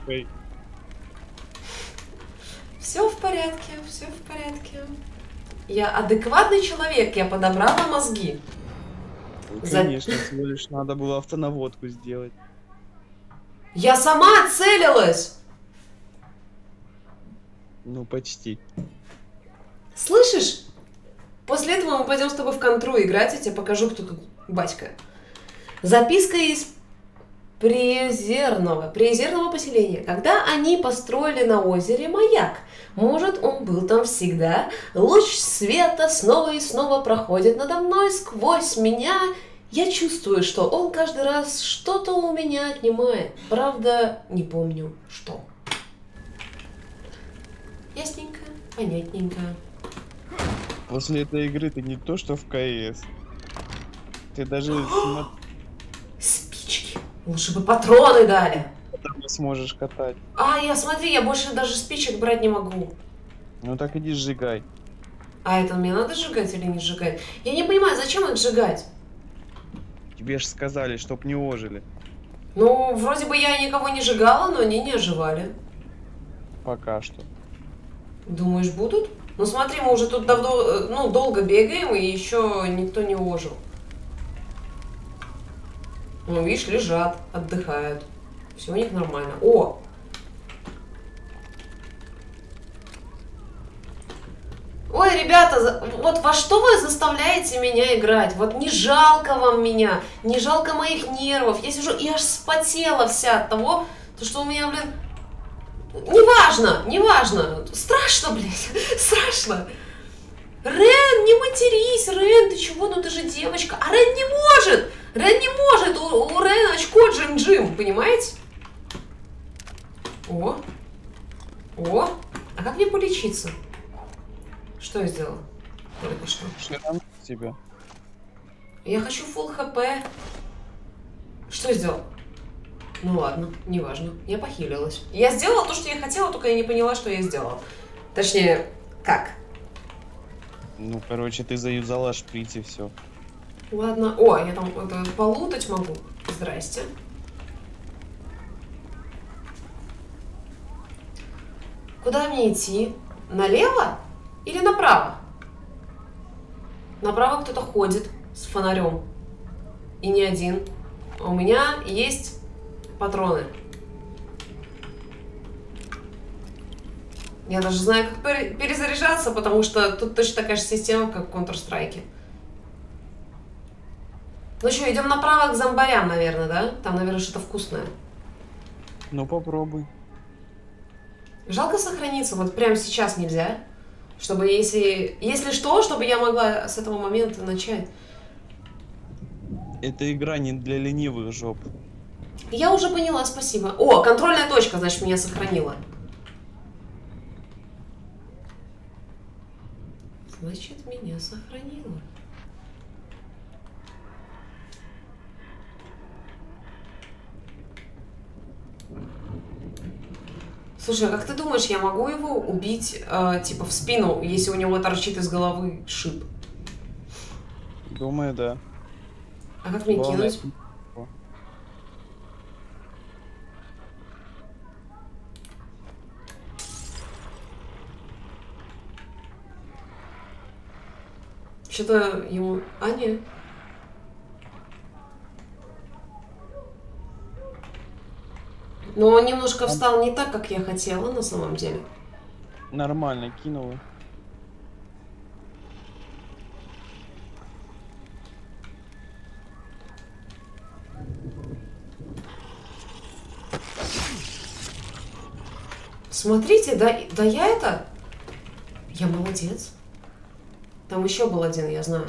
Все в порядке, все в порядке. Я адекватный человек, я подобрала мозги. Конечно, всего лишь надо было автонаводку сделать. Я сама целилась. Ну, почти. Слышишь? После этого мы пойдем с тобой в контру играть, я тебе покажу, кто тут батька. Записка из Приозерного поселения. Когда они построили на озере маяк, может, он был там всегда, луч света снова и снова проходит надо мной сквозь меня. Я чувствую, что он каждый раз что-то у меня отнимает. Правда, не помню, что. Ясненько, понятненько. После этой игры ты не то что в КС. Ты даже Спички. Лучше бы патроны дали. не сможешь катать. А, смотри, я больше даже спичек брать не могу. Ну так иди сжигай. А это мне надо сжигать или не сжигать? Я не понимаю, зачем их сжигать? Тебе ж сказали, чтоб не ожили. Ну, вроде бы я никого не сжигала, но они не оживали. Пока что. Думаешь, будут? Ну смотри, мы уже тут давно, долго бегаем, и еще никто не ожил. Ну, видишь, лежат, отдыхают. Все у них нормально. О! Ой, ребята, вот во что вы заставляете меня играть? Вот не жалко вам меня, не жалко моих нервов. Я сижу и аж вспотела вся от того, что у меня, блин... Неважно. Страшно, блядь, страшно. Рен, не матерись, Рен, ты чего? Ну ты же девочка. А Рен не может. У Рен очко Джим-Джим, понимаете? О. А как мне полечиться? Что я сделала? Только что. Шрам тебя. Я хочу full хп. Что я сделала? Ну ладно, неважно. Я похилилась. Я сделала то, что я хотела, только я не поняла, что я сделала. Точнее, как? Ну, короче, ты заюзала шприц и все. Ладно. О, я там это полутать могу. Здрасте. Куда мне идти? Налево или направо? Направо кто-то ходит с фонарем. И не один. А у меня есть патроны. Я даже знаю, как перезаряжаться, потому что тут точно такая же система, как в Counter-Strike. Ну что, идем направо к зомбарям, наверное, да? Там, наверное, что-то вкусное. Ну, попробуй. Жалко сохраниться, вот прямо сейчас нельзя. Чтобы, если что, чтобы я могла с этого момента начать. Эта игра не для ленивых жоп. Я уже поняла, спасибо. О, контрольная точка, значит, меня сохранила. Значит, меня сохранила. Слушай, а как ты думаешь, я могу его убить, типа, в спину, если у него торчит из головы шип? Думаю, да. А как мне Главное... кинуть? Что-то ему... А, нет. Но он немножко встал не так, как я хотела, на самом деле. Нормально, кинул. Смотрите, да я это... Я молодец. Там еще был один, я знаю.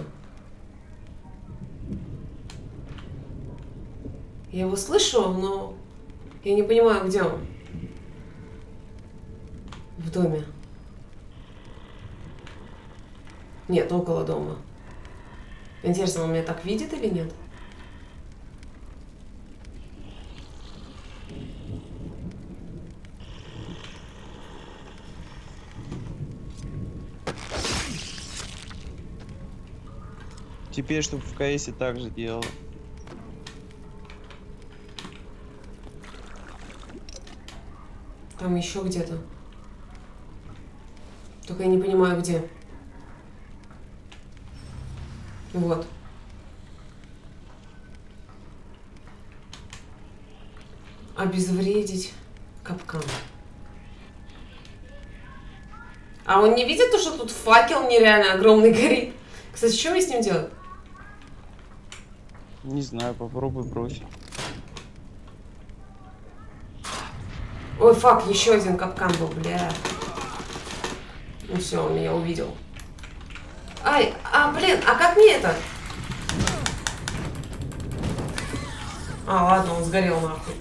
Я его слышу, но я не понимаю, где он. В доме. Нет, около дома. Интересно, он меня так видит или нет? Теперь, чтобы в КСе так же делал. Там еще где-то. Только я не понимаю, где. Вот. Обезвредить капкан. А он не видит то, что тут факел нереально огромный горит? Кстати, что мне с ним делать? Не знаю, попробуй бросить. Ой, фак, еще один капкан был, бля. Ну все, он меня увидел. Ай, блин, а как мне это? А, ладно, он сгорел нахуй.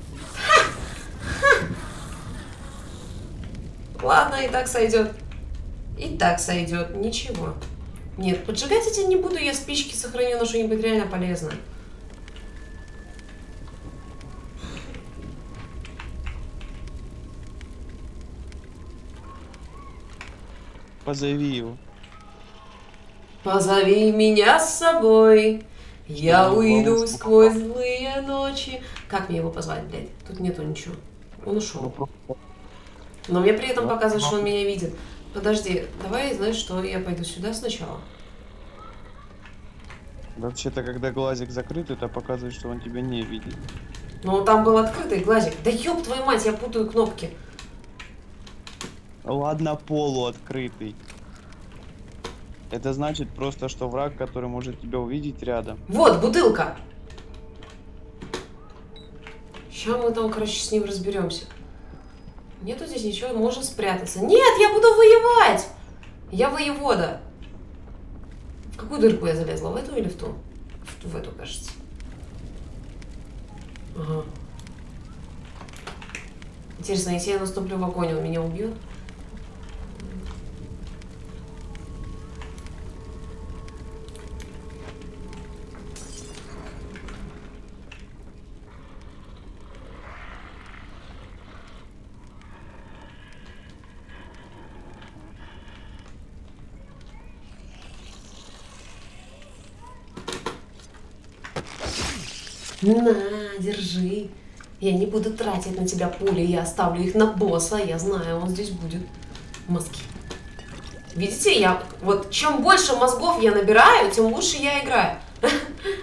Ладно, и так сойдет. И так сойдет, ничего. Нет, поджигать эти не буду, я спички сохраню на что-нибудь реально полезное. Позови его. Позови меня с собой, я Что, уйду голос сквозь злые ночи. Как мне его позвать, блядь? Тут нету ничего. Он ушел. Но мне при этом показывает, что он меня видит. Подожди, давай, знаешь что, я пойду сюда сначала. Вообще-то, когда глазик закрыт, это показывает, что он тебя не видит. Но там был открытый глазик. Да ёб твою мать, я путаю кнопки. Ладно, полуоткрытый. Это значит просто, что враг, который может тебя увидеть рядом. Вот, бутылка. Сейчас мы там, короче, с ним разберемся. Нету здесь ничего, можно спрятаться. Нет, я буду воевать! Я воевода. В какую дырку я залезла? В эту или в ту? В эту, кажется. Ага. Интересно, если я наступлю в огонь, он меня убьет? На, держи. Я не буду тратить на тебя пули, я оставлю их на босса, я знаю, он здесь будет. Мозги. Видите, я вот чем больше мозгов я набираю, тем лучше я играю. Так,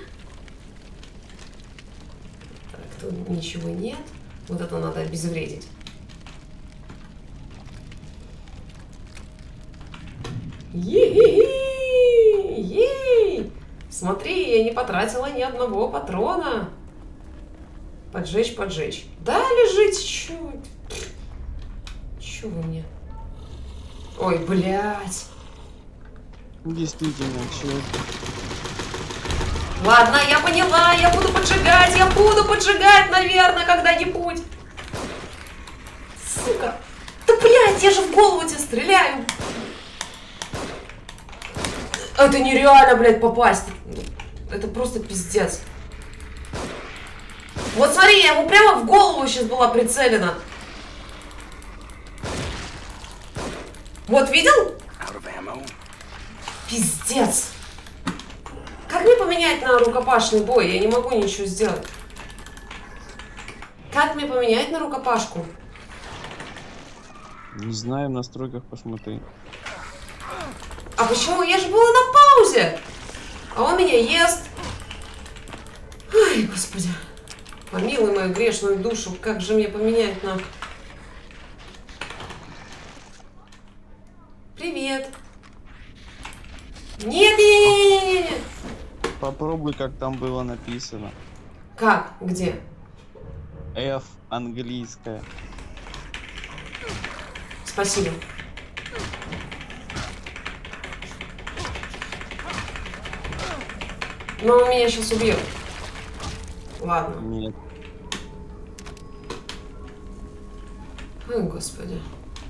тут ничего нет. Вот это надо обезвредить. Ей! Смотри, я не потратила ни одного патрона. Поджечь, поджечь. Да, лежите, чё вы мне? Ой, блядь. Действительно, черт. Ладно, я поняла, я буду поджигать, наверное, когда-нибудь. Сука. Да, блядь, я же в голову тебе стреляю. Это нереально, блядь, попасть. Это просто пиздец. Вот смотри, я ему прямо в голову сейчас была прицелена. Вот, видел? Пиздец. Как мне поменять на рукопашный бой? Я не могу ничего сделать. Как мне поменять на рукопашку? Не знаю, в настройках посмотри. А почему? Я же была на паузе. А он меня ест. Ай, господи. Помилуй мою грешную душу. Как же мне поменять на... Привет. Нет. Попробуй, как там было написано. Как? Где? F английская. Спасибо. Но он меня сейчас убьет. Ладно. Нет. Ой, господи.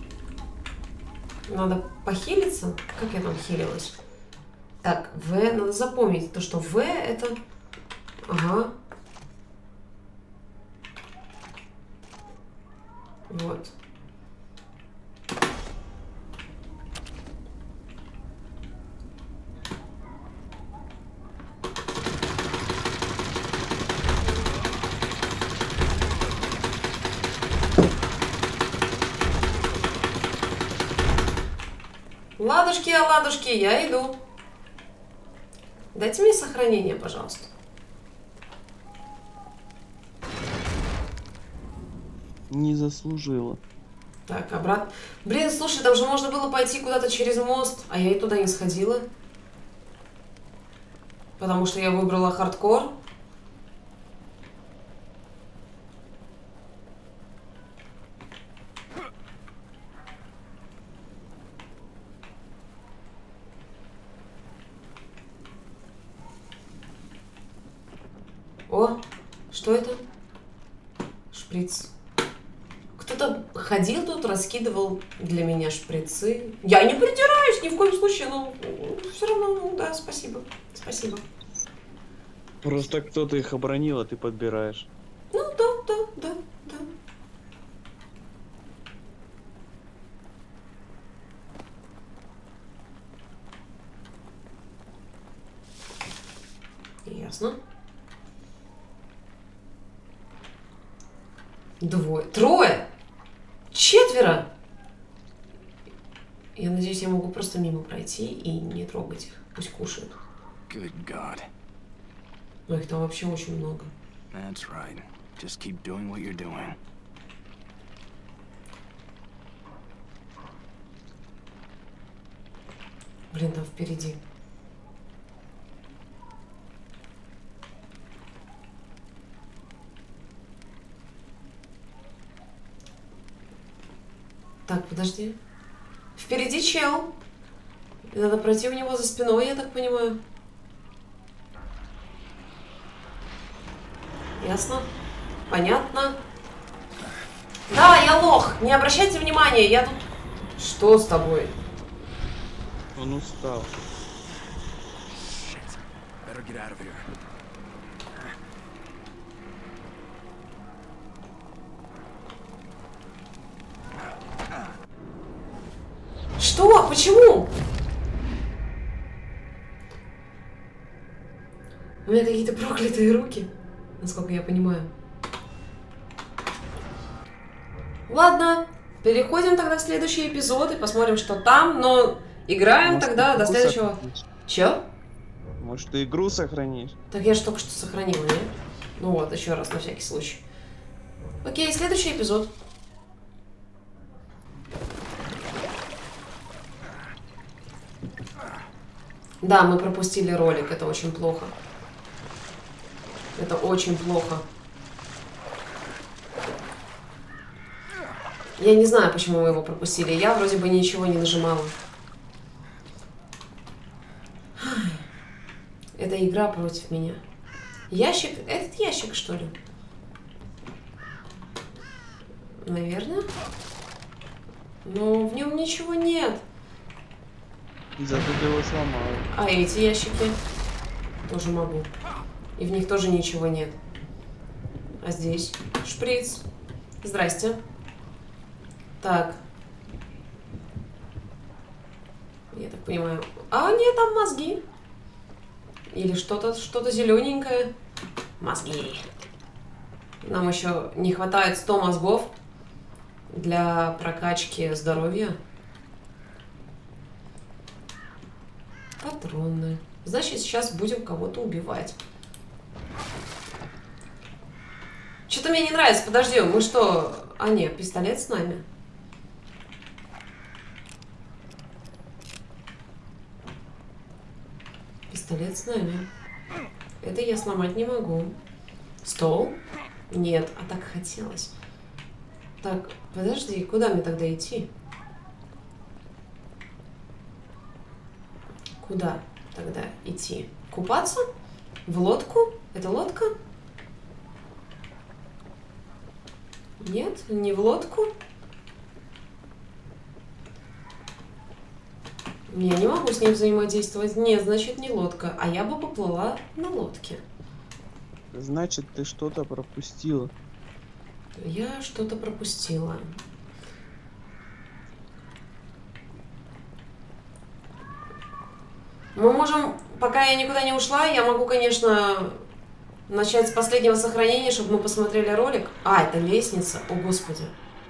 Надо похилиться? Как я там хилилась? Так, В. Надо запомнить то, что В это... Ага. Вот. Ладушки, оладушки, я иду. Дайте мне сохранение, пожалуйста. Не заслужила. Так, обратно. Блин, слушай, там же можно было пойти куда-то через мост, а я и туда не сходила. Потому что я выбрала хардкор. О, что это? Шприц. Кто-то ходил тут, раскидывал для меня шприцы. Я не придираюсь ни в коем случае, но все равно, ну да, спасибо. Спасибо. Просто кто-то их обронил, а ты подбираешь. Ну да. Ясно. Двое. Трое! Четверо! Я надеюсь, я могу просто мимо пройти и не трогать их. Пусть кушают. Good God. Но их там вообще очень много. That's right. Just keep doing what you're doing. Блин, там впереди. Так, подожди. Впереди чел. И надо пройти у него за спиной, я так понимаю. Ясно? Понятно? Да, я лох. Не обращайте внимания, я тут... Что с тобой? Он устал. Better get out of here. Что? Почему? У меня какие-то проклятые руки, насколько я понимаю. Ладно, переходим тогда в следующий эпизод и посмотрим, что там, но играем Может, тогда ты до игру следующего... сохранишь? Чё? Может, ты игру сохранишь? Так я же только что сохранила, нет? Ну вот, еще раз, на всякий случай. Окей, следующий эпизод. Да, мы пропустили ролик, это очень плохо. Это очень плохо. Я не знаю, почему мы его пропустили. Я вроде бы ничего не нажимала. Это игра против меня. Ящик? Этот ящик, что ли? Наверное. Но в нем ничего нет. Зато ты его сломала. А эти ящики тоже могу. И в них тоже ничего нет. А здесь шприц. Здрасте. Так. Я так понимаю. А, нет, там мозги. Или что-то зелененькое. Мозги. Нам еще не хватает 100 мозгов для прокачки здоровья. Патроны. Значит, сейчас будем кого-то убивать. Что-то мне не нравится. Подожди, мы что? А, нет, пистолет с нами. Пистолет с нами. Это я сломать не могу. Стол? Нет, а так хотелось. Так, подожди, куда мне тогда идти? Куда тогда идти? Купаться? В лодку? Это лодка? Нет, не в лодку. Я не могу с ним взаимодействовать. Нет, значит, не лодка. А я бы поплыла на лодке. Значит, ты что-то пропустила. Я что-то пропустила. Мы можем, пока я никуда не ушла, я могу, конечно, начать с последнего сохранения, чтобы мы посмотрели ролик. А, это лестница. О, Господи.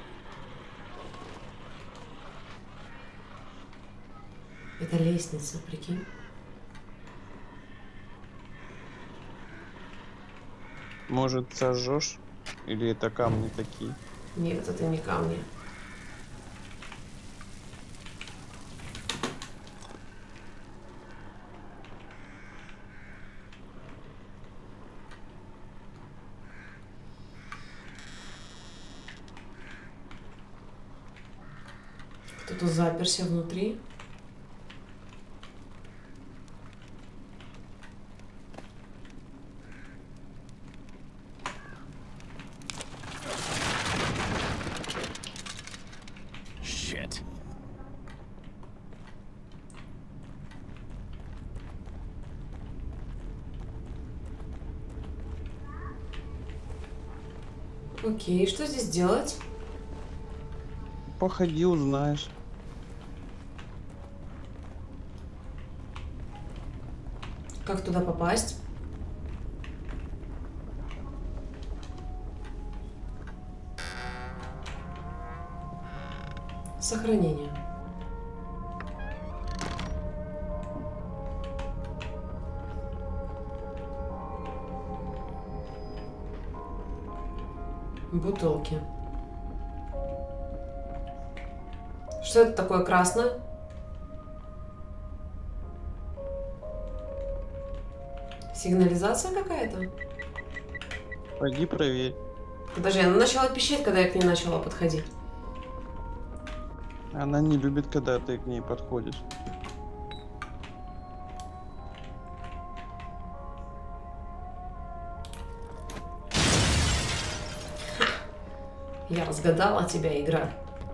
Это лестница, прикинь. Может, сожжешь? Или это камни такие? Нет, это не камни. Кто-то заперся внутри. Shit. Окей, что здесь делать? Походи, узнаешь. Как туда попасть? Сохранение. Бутылки. Что это такое красное? Сигнализация какая-то? Пойди проверь. Подожди, она начала пищать, когда я к ней начала подходить. Она не любит, когда ты к ней подходишь. Я разгадала тебя, игра.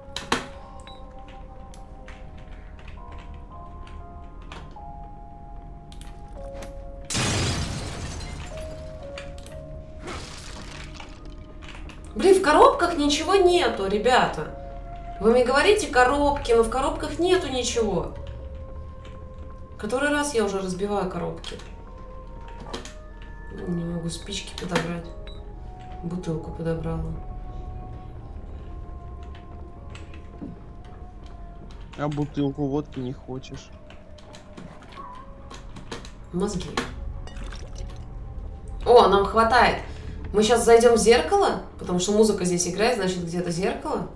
Блин, в коробках ничего нету, ребята. Вы мне говорите коробки, но в коробках нету ничего. Который раз я уже разбиваю коробки. Не могу спички подобрать. Бутылку подобрала. А бутылку водки не хочешь. Мозги. О, нам хватает. Мы сейчас зайдем в зеркало, потому что музыка здесь играет, значит где-то зеркало.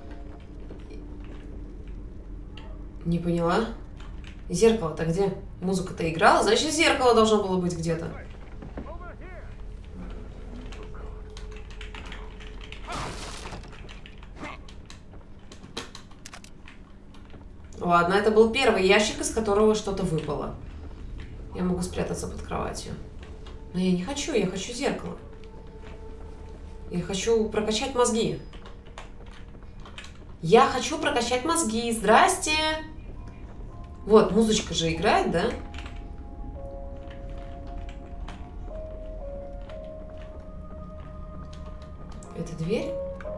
Не поняла. Зеркало-то где? Музыка-то играла, значит зеркало должно было быть где-то. Ладно, это был первый ящик, из которого что-то выпало. Я могу спрятаться под кроватью. Но я не хочу, я хочу зеркало. Я хочу прокачать мозги. Я хочу прокачать мозги. Здрасте. Вот, музычка же играет, да? Это дверь?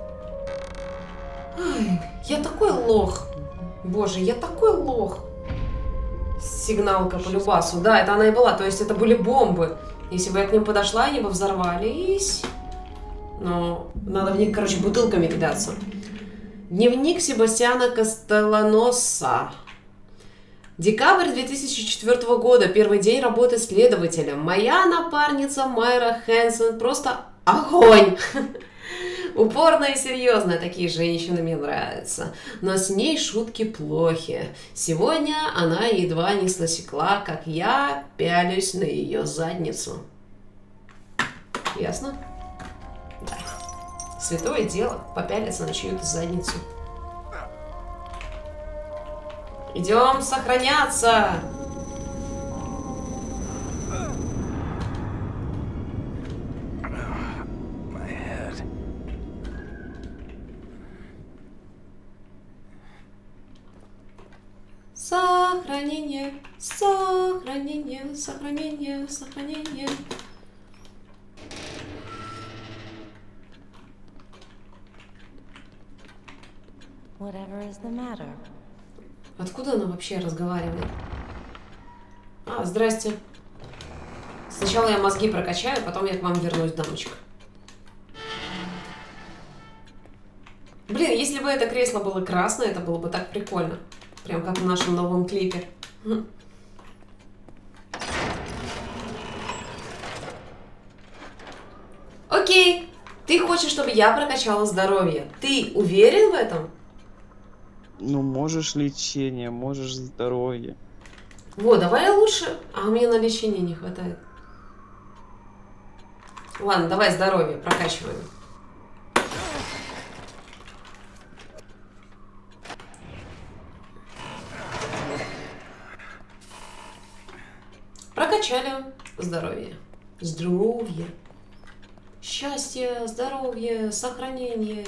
Ай, я такой лох. Боже, я такой лох. Сигналка по любасу. Да, это она и была. То есть это были бомбы. Если бы я к ним подошла, они бы взорвались. Но надо в них, короче, бутылками кидаться. Дневник Себастьяна Кастелланоса. Декабрь 2004 года. Первый день работы следователем. Моя напарница Майра Хэнсон просто огонь. Упорная и серьезная, такие женщины мне нравятся. Но с ней шутки плохи. Сегодня она едва не слосекла, как я пялюсь на ее задницу. Ясно? Да. Святое дело попялиться на чью-то задницу. Идем сохраняться. Сохранение, сохранение, сохранение, сохранение. Whatever is the matter? Откуда она вообще разговаривает? А, здрасте. Сначала я мозги прокачаю, потом я к вам вернусь, дамочка. Блин, если бы это кресло было красное, это было бы так прикольно. Прям как в нашем новом клипе. Окей. Ты хочешь, чтобы я прокачала здоровье. Ты уверен в этом? Ну, можешь лечение, можешь здоровье. Вот, давай лучше. А мне на лечение не хватает. Ладно, давай здоровье прокачиваем. Прокачали здоровье. Здоровье. Счастье, здоровье, сохранение.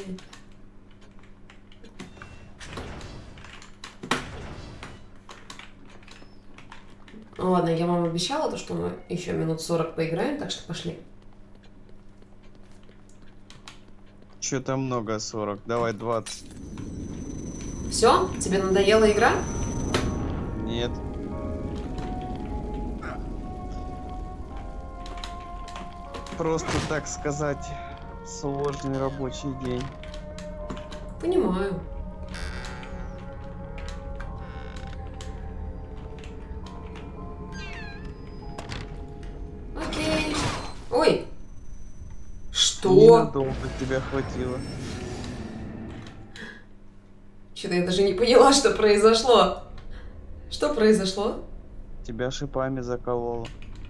Ну ладно, я вам обещала то, что мы еще минут 40 поиграем, так что пошли. Что-то много 40, давай 20. Все? Тебе надоела игра? Нет. Просто, так сказать, сложный рабочий день. Понимаю. Окей. Ой. Что? Ненадолго тебя хватило. Что-то я даже не поняла, что произошло. Что произошло? Тебя шипами закололо.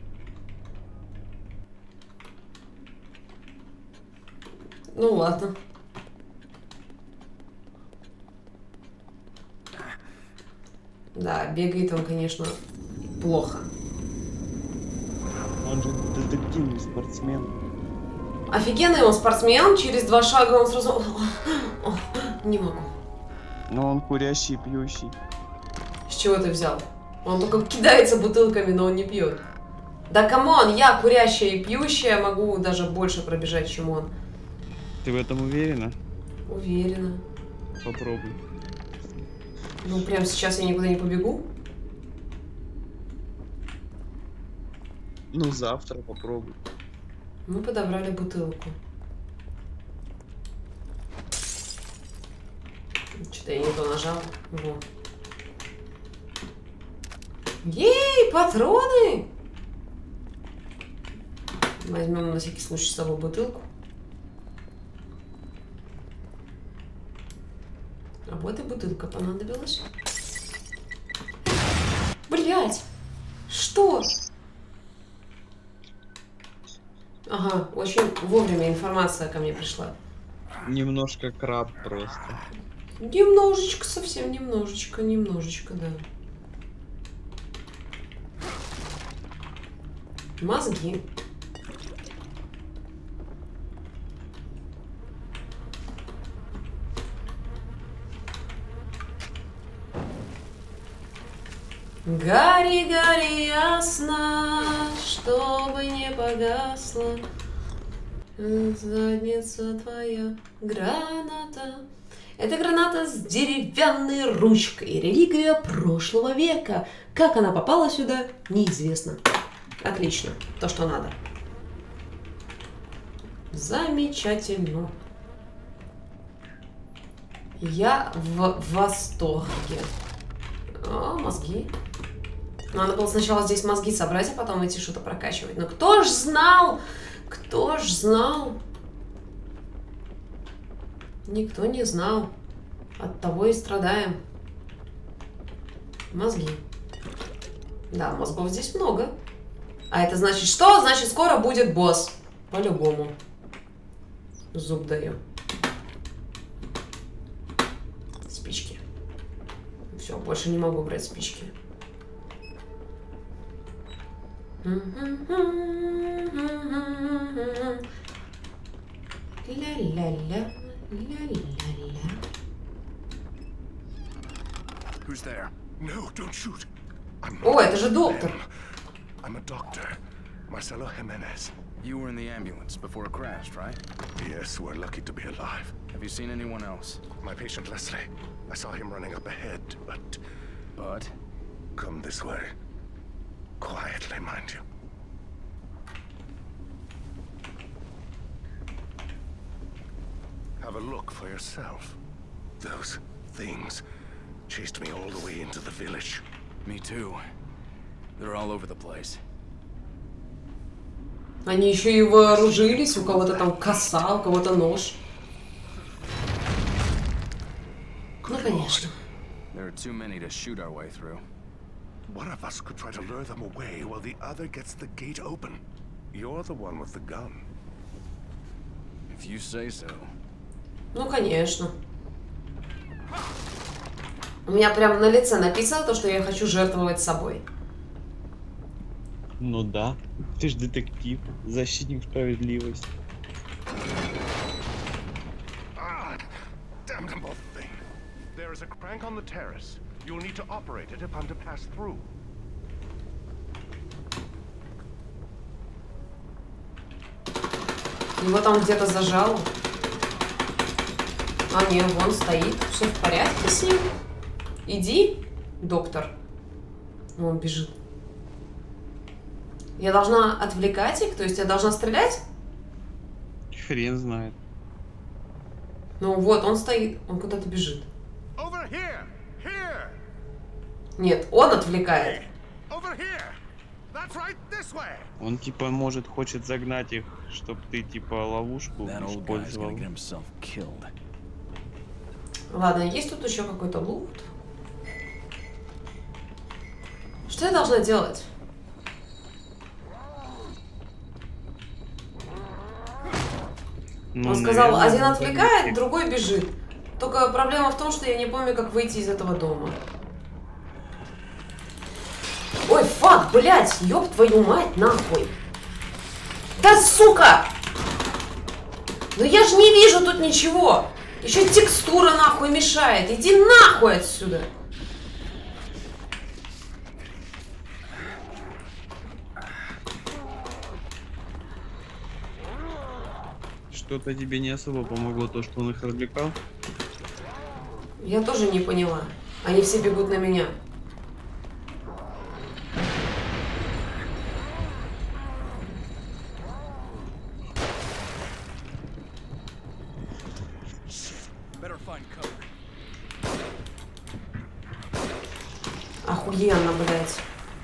Ну ладно. Да, бегает он, конечно, плохо. Он же детективный спортсмен. Офигенный он спортсмен, через 2 шага он сразу... О, не могу. Но он курящий, пьющий. С чего ты взял? Он только кидается бутылками, но он не пьет. Да камон, я курящая и пьющая, могу даже больше пробежать, чем он. Ты в этом уверена? Уверена. Попробуй. Ну, прямо сейчас я никуда не побегу. Ну, завтра попробуй. Мы подобрали бутылку. Что-то я не то нажала. Вот. Ей, патроны! Возьмем на всякий случай с собой бутылку. А вот и бутылка понадобилась. Блять! Что? Ага, очень вовремя информация ко мне пришла. Немножко краб просто. Немножечко, совсем немножечко, да. Мозги. Гори, гори ясно, чтобы не погасла задница твоя граната. Это граната с деревянной ручкой, реликвия прошлого века. Как она попала сюда, неизвестно. Отлично, то, что надо. Замечательно. Я в восторге. О, мозги. Надо было сначала здесь мозги собрать, а потом идти что-то прокачивать. Но кто ж знал? Кто ж знал? Никто не знал. От того и страдаем. Мозги. Да, мозгов здесь много. А это значит что? Значит, скоро будет босс. По-любому. Зуб даю. Спички. Все, больше не могу брать спички. Ля-ля-ля. Ля-ля-ля. Who's there? No, don't shoot. I'm О, not это же доктор. them. I'm a doctor, Marcelo Jimenez. You were in the ambulance before it crashed, right? Yes, we're lucky to be alive. Have you seen anyone else? My patient Leslie. I saw him running up ahead, but But? come this way. Quietly, mind you. Have a look for yourself. Those things chased me all the way into the village. Me too. They're all over the place. Они еще и вооружились, у кого-то там коса, у кого-то нож. Ну, конечно. There are too many to shoot our way through. One of us could try to lure them away while the other gets the gate open. You're the one with the gun. If you say so. Ну, конечно. У меня прям на лице написано то, что я хочу жертвовать собой. Ну да. Ты ж детектив, защитник справедливости. Ah, damn them both. There is a crank on the terrace. You'll need to operate it if I'm to pass through. Его там где-то зажало. А, нет, вон стоит. Все в порядке с ним. Иди, доктор. Он бежит. Я должна отвлекать их? То есть я должна стрелять? Хрен знает. Ну вот, он стоит. Он куда-то бежит. Over here! Here! Нет, он отвлекает. Over here! That's right, this way! Он типа может хочет загнать их, чтоб ты типа ловушку That old guy's использовал. gonna get himself killed. Ладно, есть тут еще какой-то лут. Что я должна делать? Ну, Он сказал, наверное, один он отвлекает, победит. другой бежит. Только проблема в том, что я не помню, как выйти из этого дома. Ой, фак, блядь, ёб твою мать, нахуй. Да сука! Ну я же не вижу тут ничего. Еще текстура нахуй мешает. Иди нахуй отсюда. Что-то тебе не особо помогло то, что он их развлекал? Я тоже не поняла. Они все бегут на меня. Охуенно, блядь.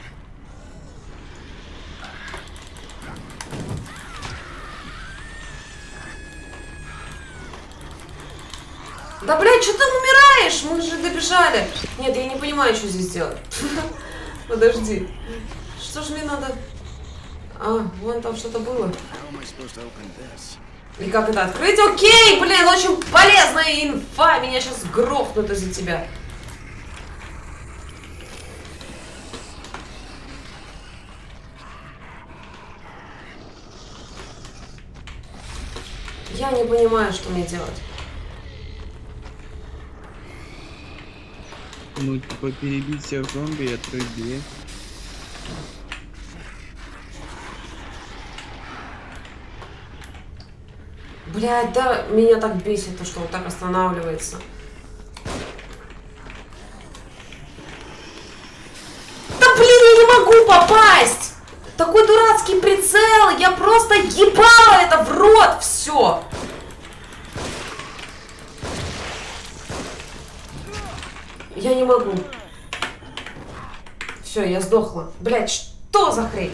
Да, блядь, что ты умираешь? Мы же добежали. Нет, я не понимаю, что здесь делать. Подожди. Что ж мне надо... А, вон там что-то было. И как это открыть? Окей, блин, очень полезная инфа. Меня сейчас грохнут из-за тебя. Я не понимаю, что мне делать. Ну, типа, перебить всех зомби и открыть дверь. Блядь, да, меня так бесит то, что он так останавливается. Да блин, я не могу попасть! Такой дурацкий прицел! Я просто ебала это в рот! Все! Я не могу. Все, я сдохла. Блядь, что за хрень?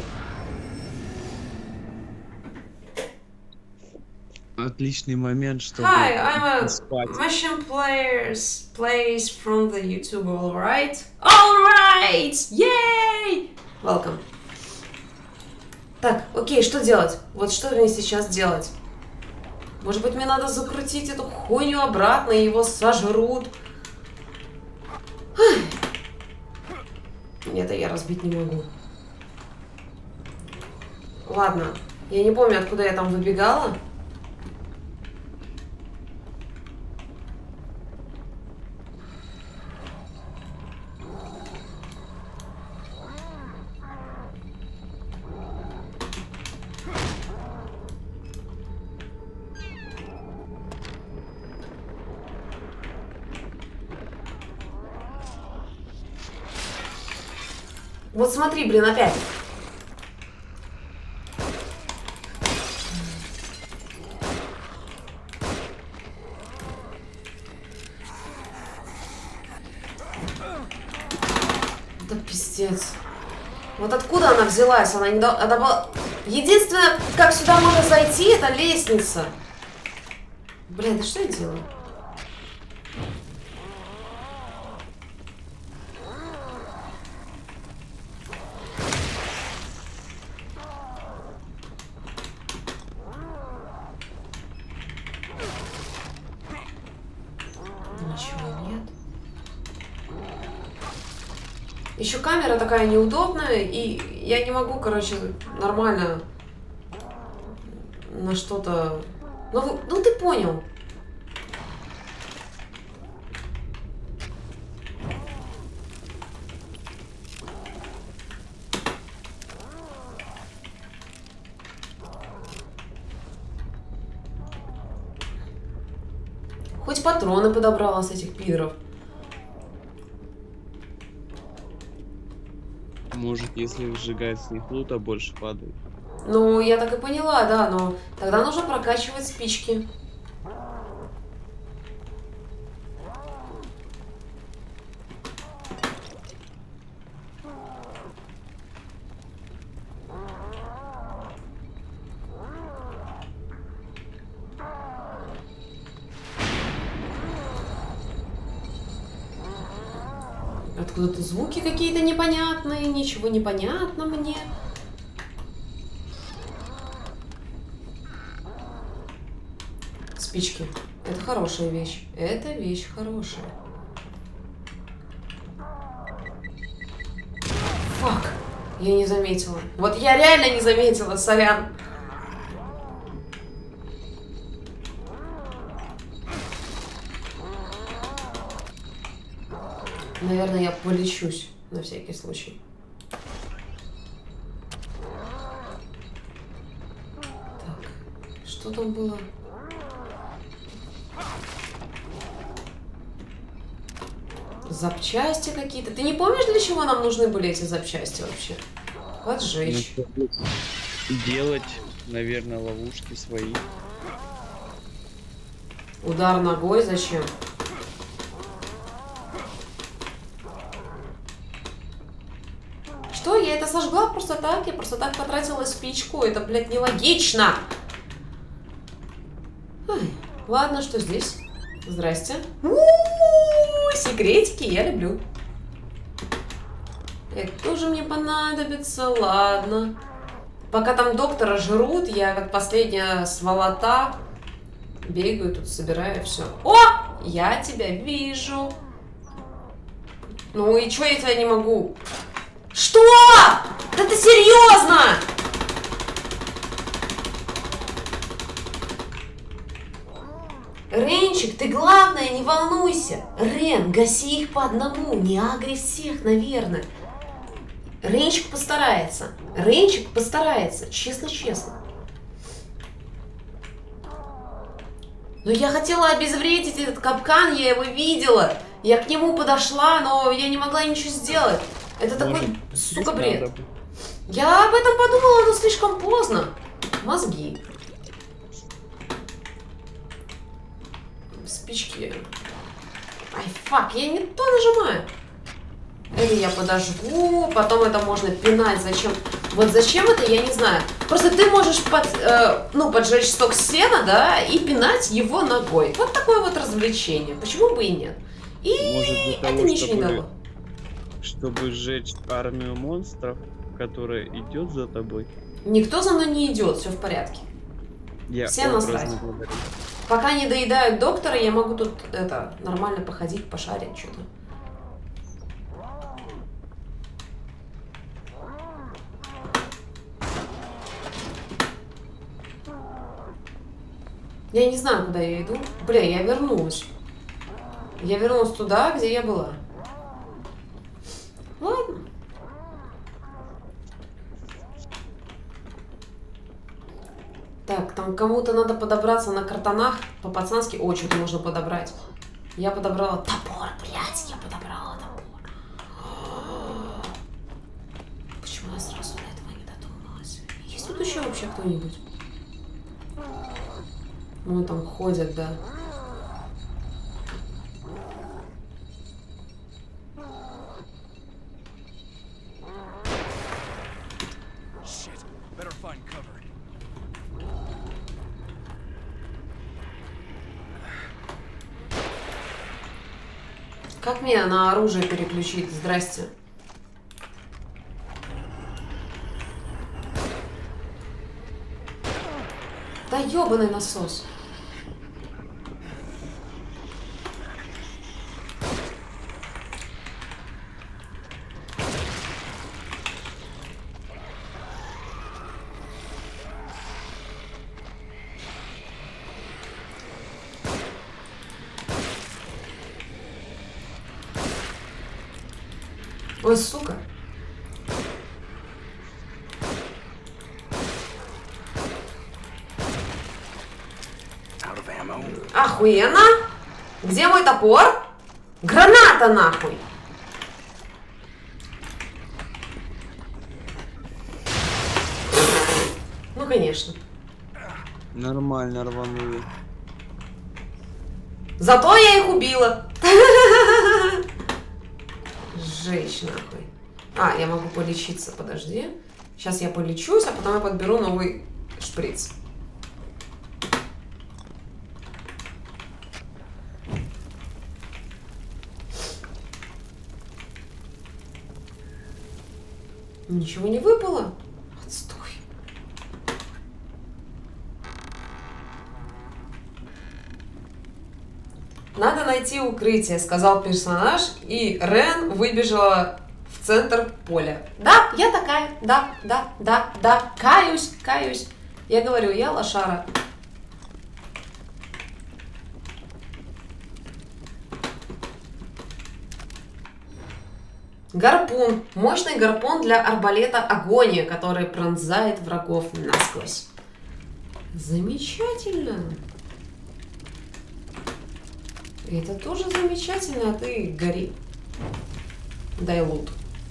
Отличный момент, чтобы Hi, I'm a спать. Russian plays from the YouTube, alright? Alright! Yay! Welcome. Так, окей, что делать? Вот что мне сейчас делать? Может быть, мне надо закрутить эту хуйню обратно, и его сожрут? Нет, я разбить не могу. Ладно, я не помню, откуда я там выбегала. Вот смотри, блин, опять. Да пиздец. Вот откуда она взялась? Она не дала... Она была... Единственное, как сюда можно зайти, это лестница. Блин, да что я делаю? Ничего нет. Еще камера такая неудобная, и я не могу, короче, нормально на что-то... Ну ты понял. Хоть патроны подобрала с этих пидоров. Может, если сжигать с них лута, больше падает. Ну, я так и поняла, да, но тогда нужно прокачивать спички. Откуда-то звуки какие-то непонятные, ничего не понятно мне. Спички. Это хорошая вещь. Это вещь хорошая. Фак. Я не заметила. Вот я реально не заметила, сорян. Наверное, я полечусь на всякий случай. Так, что там было? Запчасти какие-то. Ты не помнишь, для чего нам нужны были эти запчасти вообще? Поджечь. Делать, наверное, ловушки свои. Удар ногой зачем? Что? Я это сожгла просто так? Я просто так потратила спичку. Это, блядь, нелогично. Ой, ладно, что здесь? Здрасте. Секретики я люблю. Это тоже мне понадобится. Ладно. Пока там доктора жрут, я как последняя сволота бегаю тут, собираю все. О! Я тебя вижу. Ну и чё я тебя не могу? Что? Да ты серьезно? Ренчик, ты главное, не волнуйся. Рен, гаси их по одному, не агри всех, наверное. Ренчик постарается. Ренчик постарается, честно-честно. Но я хотела обезвредить этот капкан, я его видела. Я к нему подошла, но я не могла ничего сделать. Это такой, сука, бред. Я об этом подумала, но слишком поздно. Мозги. Спички. Ай, фак, я не то нажимаю. Это я подожгу, потом это можно пинать. Зачем? Вот зачем это, я не знаю. Просто ты можешь поджечь сток сена, да, и пинать его ногой. Вот такое вот развлечение. Почему бы и нет? И может, для того, это ничего не дало. Чтобы сжечь армию монстров, которая идет за тобой. Никто за мной не идет, все в порядке. Все насрать. Пока не доедают доктора, я могу тут нормально походить, пошарить что-то. Я не знаю, куда я иду. Бля, я вернулась. Я вернулась туда, где я была. Ладно. Так, там кому-то надо подобраться на картонах по-пацански. О, что-то можно подобрать. Я подобрала топор, блядь, я подобрала топор. вообще кто-нибудь? Ну, там ходят, да. Как мне на оружие переключить? Здрасте. Да ёбаный насос. Ой, сука. Охуенно. Где мой топор? Граната нахуй. Ну, конечно. Нормально рванули. Зато я их убила. Жесть нахуй. А, я могу полечиться, подожди. Сейчас я полечусь, а потом я подберу новый шприц. Ничего не выпало. Отстой. Надо найти укрытие, сказал персонаж, и Рен выбежала в центр поля. Да, я такая, да, каюсь. Я говорю, я лошара. Гарпун. Мощный гарпун для арбалета Агония, который пронзает врагов насквозь. Замечательно. Это тоже замечательно, а ты гори. Дай лут.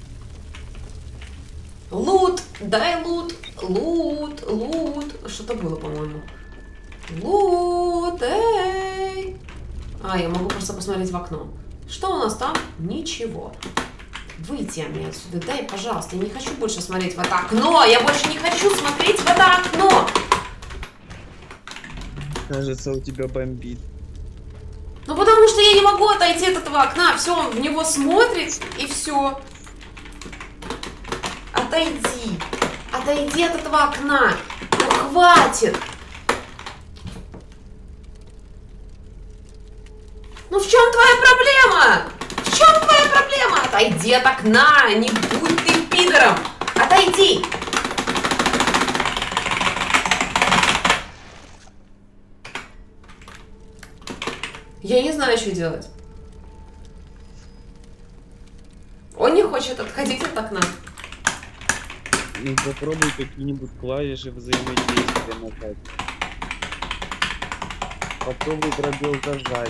Лут, дай лут. Лут. Что-то было, по-моему. Лут, эй. А, я могу просто посмотреть в окно. Что у нас там? Ничего. Выйди мне отсюда, дай, пожалуйста. Я не хочу больше смотреть в это окно. Я больше не хочу смотреть в это окно. Кажется, у тебя бомбит. Ну потому что я не могу отойти от этого окна. Все, он в него смотрит, и все. Отойди. Отойди от этого окна. Ну хватит. Ну в чем твоя проблема? В чем твоя проблема? Отойди от окна. Не будь ты пидором. Отойди. Я не знаю, что делать. Он не хочет отходить от окна. Ну попробуй какие-нибудь клавиши взаимодействия нажать. Попробуй пробел зажать.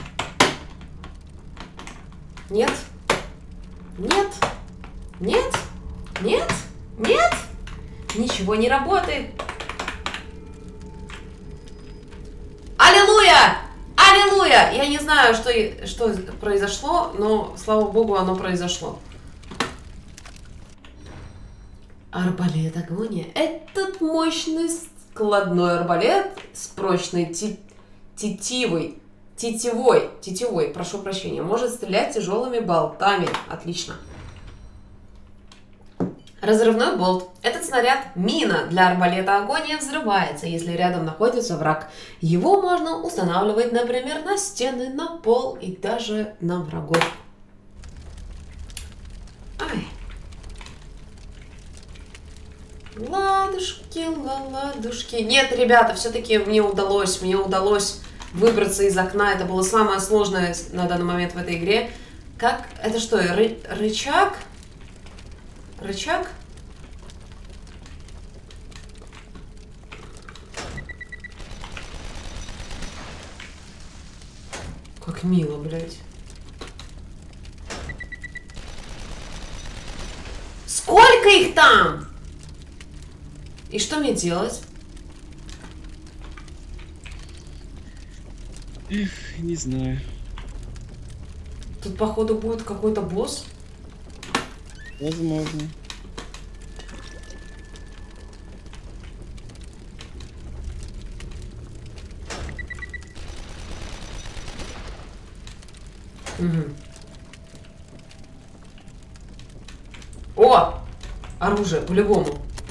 Нет. Нет. Нет. Нет. Нет. Ничего не работает. Аллилуйя! Аллилуйя! Я не знаю, что произошло, но, слава богу, оно произошло. Арбалет Агония. Этот мощный складной арбалет с прочной тетивой, прошу прощения, может стрелять тяжелыми болтами. Отлично. Разрывной болт. Этот снаряд мина для арбалета Агония взрывается, если рядом находится враг. Его можно устанавливать, например, на стены, на пол и даже на врагов. Ай. Ладушки, ладушки. Нет, ребята, все-таки мне удалось выбраться из окна. Это было самое сложное на данный момент в этой игре. Как? Это что? Рычаг? Рычаг? Как мило, блядь. Сколько их там? И что мне делать? Эх, не знаю. Тут, походу, будет какой-то босс. Возможно. Угу. О! Оружие, по-любому.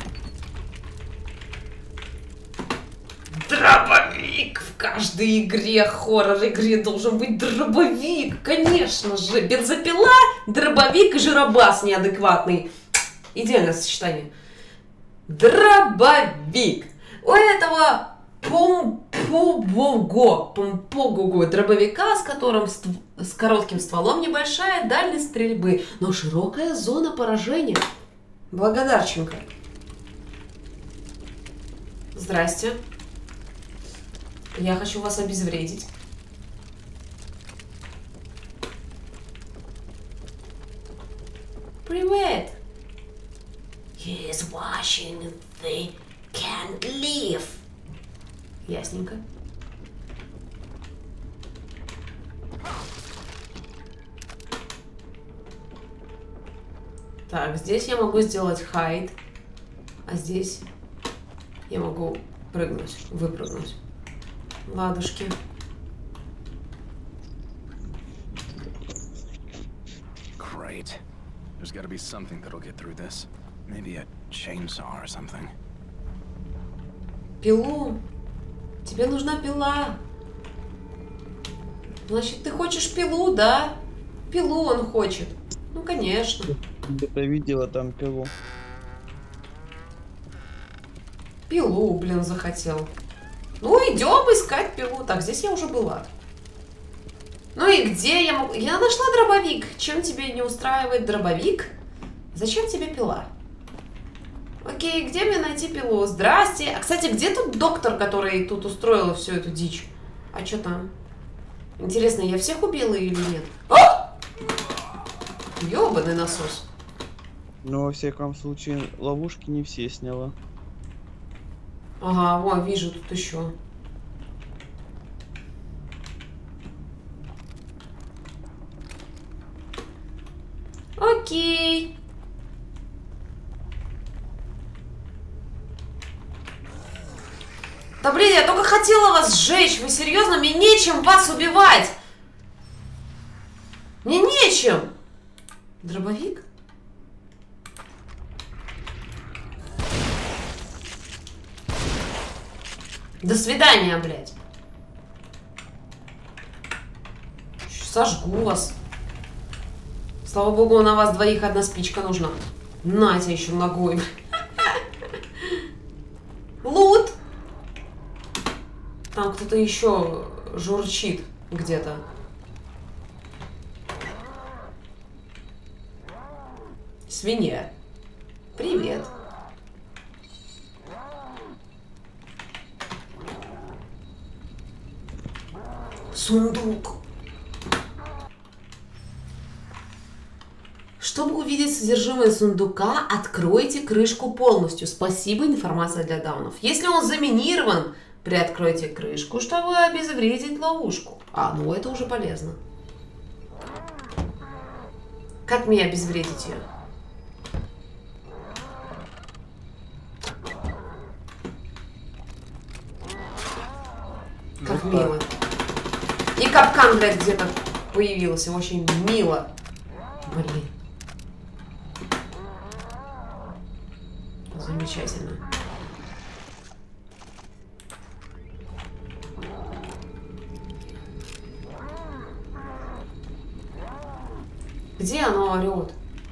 Дробовик! В каждой игре, хоррор-игре должен быть дробовик. Конечно же. Бензопила, дробовик и жиробас неадекватный. Идеальное сочетание. Дробовик. У этого помпогого дробовика, с коротким стволом, небольшая дальность стрельбы, но широкая зона поражения. Благодарченко. Здрасте. Я хочу вас обезвредить. Привет. He is watching, they can't leave. Ясненько. Так, здесь я могу сделать хайд, а здесь я могу прыгнуть, выпрыгнуть. Ладушки. Great. There's got to be something that'll get through this. Maybe a chainsaw or something. Пилу. Тебе нужна пила. Значит, ты хочешь пилу, да? Пилу он хочет. Ну, конечно. Где-то видела там пилу. Пилу, блин, захотел. Ну, идем искать пилу. Так, здесь я уже была. Ну и где я могу... Я нашла дробовик. Чем тебе не устраивает дробовик? Зачем тебе пила? Окей, где мне найти пилу? Здрасте. А, кстати, где тут доктор, который тут устроил всю эту дичь? А что там? Интересно, я всех убила или нет? А! Ёбаный насос. Но, во всяком случае, ловушки не все сняла. Ага, вон, вижу тут еще. Окей. Да блин, я только хотела вас сжечь. Вы серьезно? Мне нечем вас убивать. Мне нечем. Дробовик? До свидания, блядь. Сожгу вас. Слава богу, на вас двоих одна спичка нужна. Натя еще ногой. Лут! Там кто-то еще журчит где-то. Свинья. Привет. Сундук. Чтобы увидеть содержимое сундука, откройте крышку полностью. Спасибо, информация для даунов. Если он заминирован, приоткройте крышку, чтобы обезвредить ловушку. А, ну это уже полезно. Как мне обезвредить ее? Как мило. И капкан, блядь, где-то появился. Очень мило. Блин. Замечательно. Где оно орёт?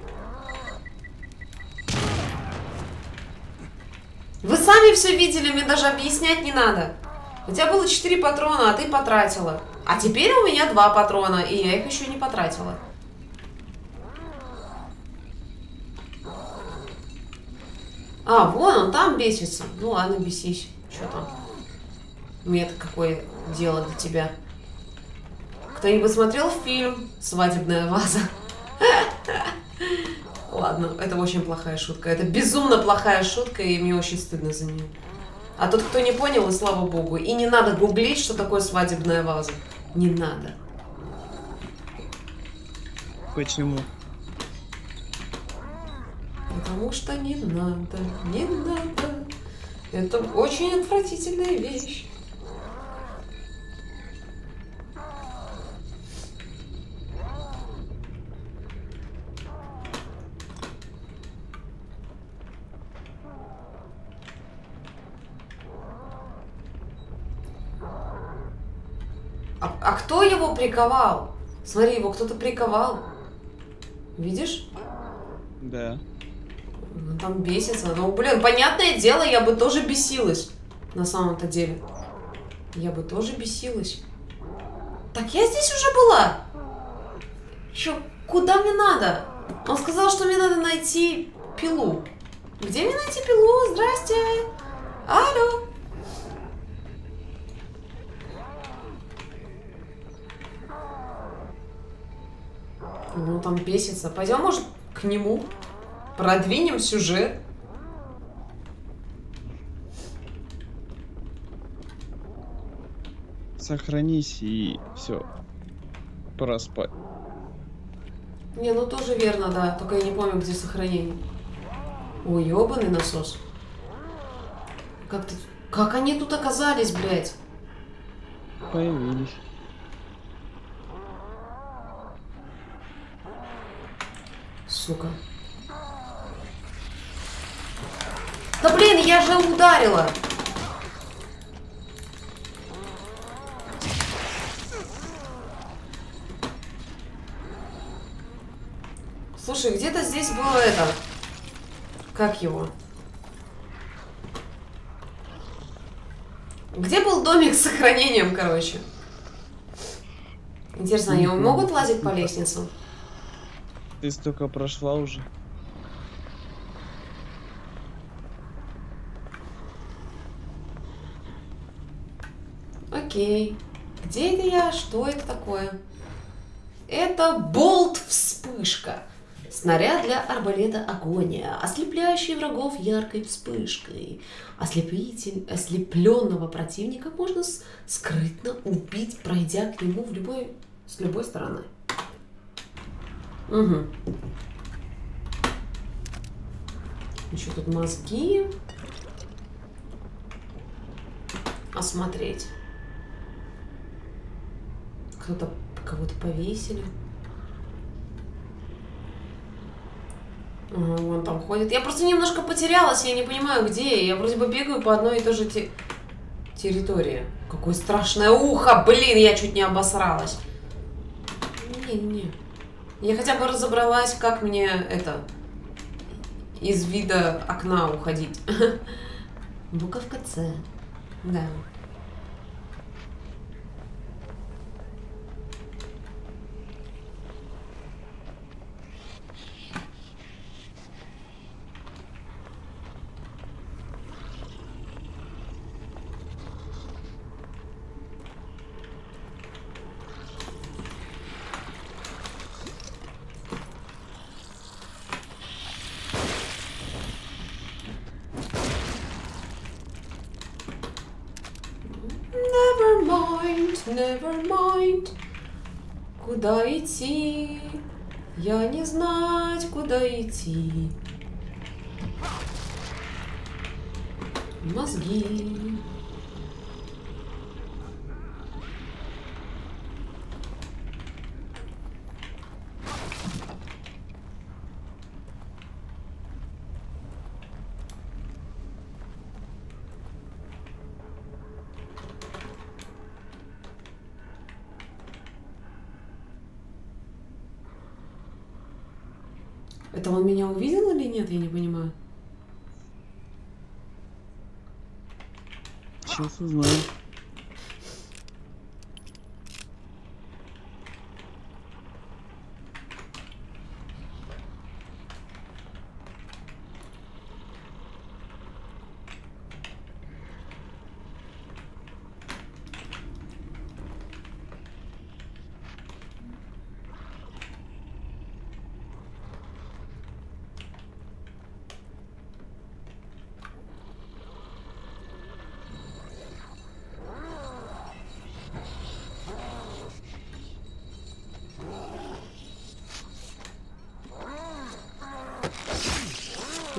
Вы сами все видели, мне даже объяснять не надо. У тебя было 4 патрона, а ты потратила. А теперь у меня 2 патрона, и я их еще не потратила. А, вон он там бесится. Ну ладно, бесись. Что там? Мне-то какое дело до тебя? Кто-нибудь смотрел фильм «Свадебная ваза»? Ладно, это очень плохая шутка. Это безумно плохая шутка, и мне очень стыдно за нее. А тот, кто не понял, и слава богу. И не надо гуглить, что такое свадебная ваза. Не надо. Почему? Потому что не надо, не надо. Это очень отвратительная вещь. А кто его приковал? Смотри, его кто-то приковал. Видишь? Да. Он там бесится. Ну, блин, понятное дело, я бы тоже бесилась. На самом-то деле. Я бы тоже бесилась. Так, я здесь уже была. Чё, куда мне надо? Он сказал, что мне надо найти пилу. Где мне найти пилу? Здрасте. Алло. Ну, там бесится. Пойдем, может, к нему? Продвинем сюжет. Сохранись и все. Пора спать. Не, ну тоже верно, да. Только я не помню, где сохранение. Ой, ёбаный насос. Как они тут оказались, блядь? Появились. Сука. Да блин, я же ударила. Слушай, где-то здесь было это... Как его? Где был домик с сохранением, короче? Интересно, они могут лазить по лестницам? Ты столько прошла уже. Окей. Где это я? Что это такое? Это болт-вспышка. Снаряд для арбалета агония, ослепляющий врагов яркой вспышкой. Ослепленного противника можно скрытно убить, пройдя к нему с любой стороны. Угу. Еще тут мозги. Осмотреть. Кого-то повесили. Ага, вон там ходит. Я просто немножко потерялась, я не понимаю, где я. Я вроде бы бегаю по одной и той же территории. Какое страшное ухо! Блин, я чуть не обосралась. Не. Я хотя бы разобралась, как мне из вида окна уходить. Буковка С. Да. Never mind. Куда идти? Я не знать, куда идти. Мозги. Это он меня увидел или нет, я не понимаю. Сейчас узнаю.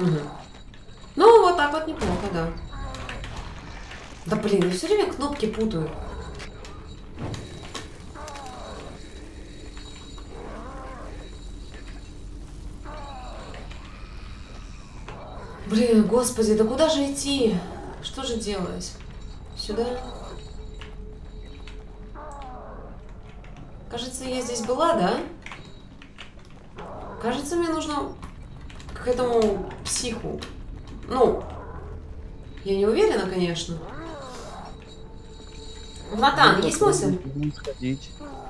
Угу. Ну, вот так вот неплохо, да. Да блин, я все время кнопки путаю. Блин, господи, да куда же идти? Что же делать? Сюда? Кажется, я здесь была, да? Кажется, мне нужно к этому психу. Ну, я не уверена, конечно. Натан, есть мысль? Сходить.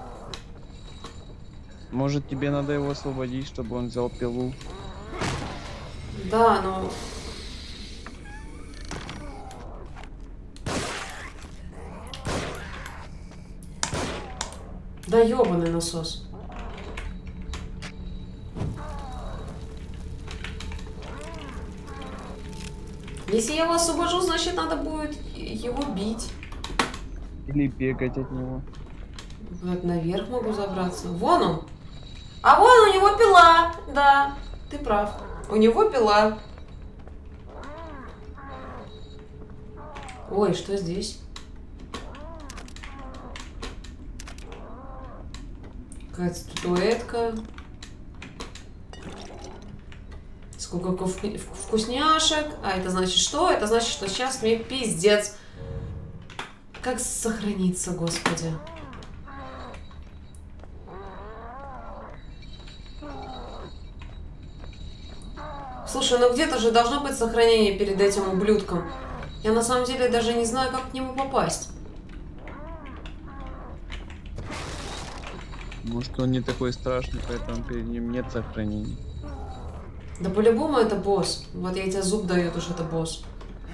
Может, тебе надо его освободить, чтобы он взял пилу? Да, но... Да ёбаный насос. Если я его освобожу, значит надо будет его бить. Или бегать от него. Вот наверх могу забраться. Вон он. А вон у него пила. Да, ты прав. У него пила. Ой, что здесь? Какая-то статуэтка. Сколько вкусняшек. А это значит что? Это значит, что сейчас мне пиздец. Как сохраниться, господи. Слушай, ну где-то же должно быть сохранение перед этим ублюдком. Я на самом деле даже не знаю, как к нему попасть. Может, он не такой страшный, поэтому перед ним нет сохранения. Да по-любому это босс. Вот я тебе зуб даю, уж это босс.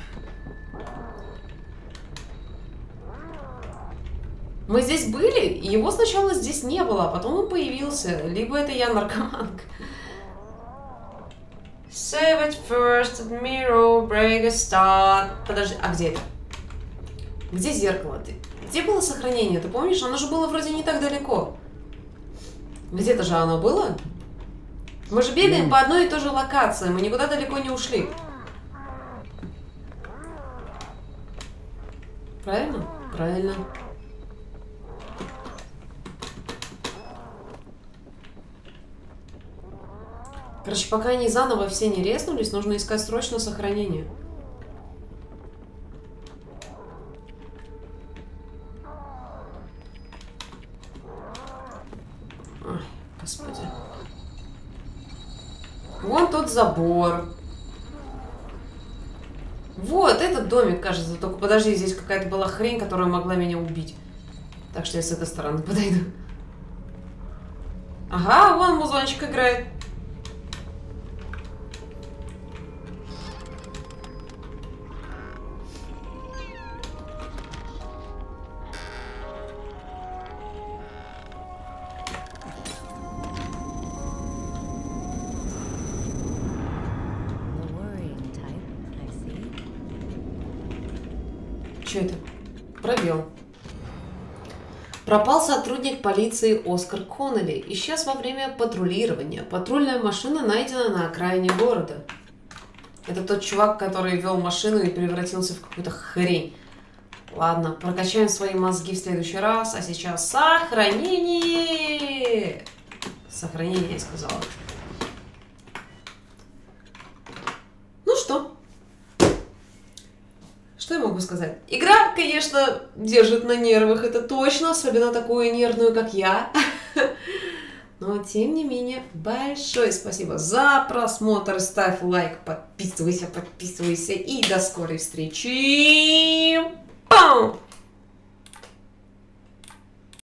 Мы здесь были, и его сначала здесь не было, а потом он появился. Либо это я наркоманка. Save it first, mirror, break a start. Подожди, а где это? Где зеркало? Где было сохранение? Ты помнишь? Оно же было вроде не так далеко. Где-то же оно было? Мы же бегаем по одной и той же локации. Мы никуда далеко не ушли. Правильно? Правильно. Короче, пока они заново все не резнулись, нужно искать срочно сохранение. Ой, господи. Вон тот забор. Вот, этот домик, кажется. Только подожди, здесь какая-то была хрень, которая могла меня убить. Так что я с этой стороны подойду. Ага, вон музончик играет. Что это? Пробел. Пропал сотрудник полиции Оскар Коннелли. Исчез во время патрулирования. Патрульная машина найдена на окраине города. Это тот чувак, который вел машину и превратился в какую-то хрень. Ладно, прокачаем свои мозги в следующий раз. А сейчас сохранение. Сохранение, я сказала. Ну что? Что я могу сказать? Игра, конечно, держит на нервах, это точно, особенно такую нервную, как я. Но, тем не менее, большое спасибо за просмотр. Ставь лайк, подписывайся, и до скорой встречи!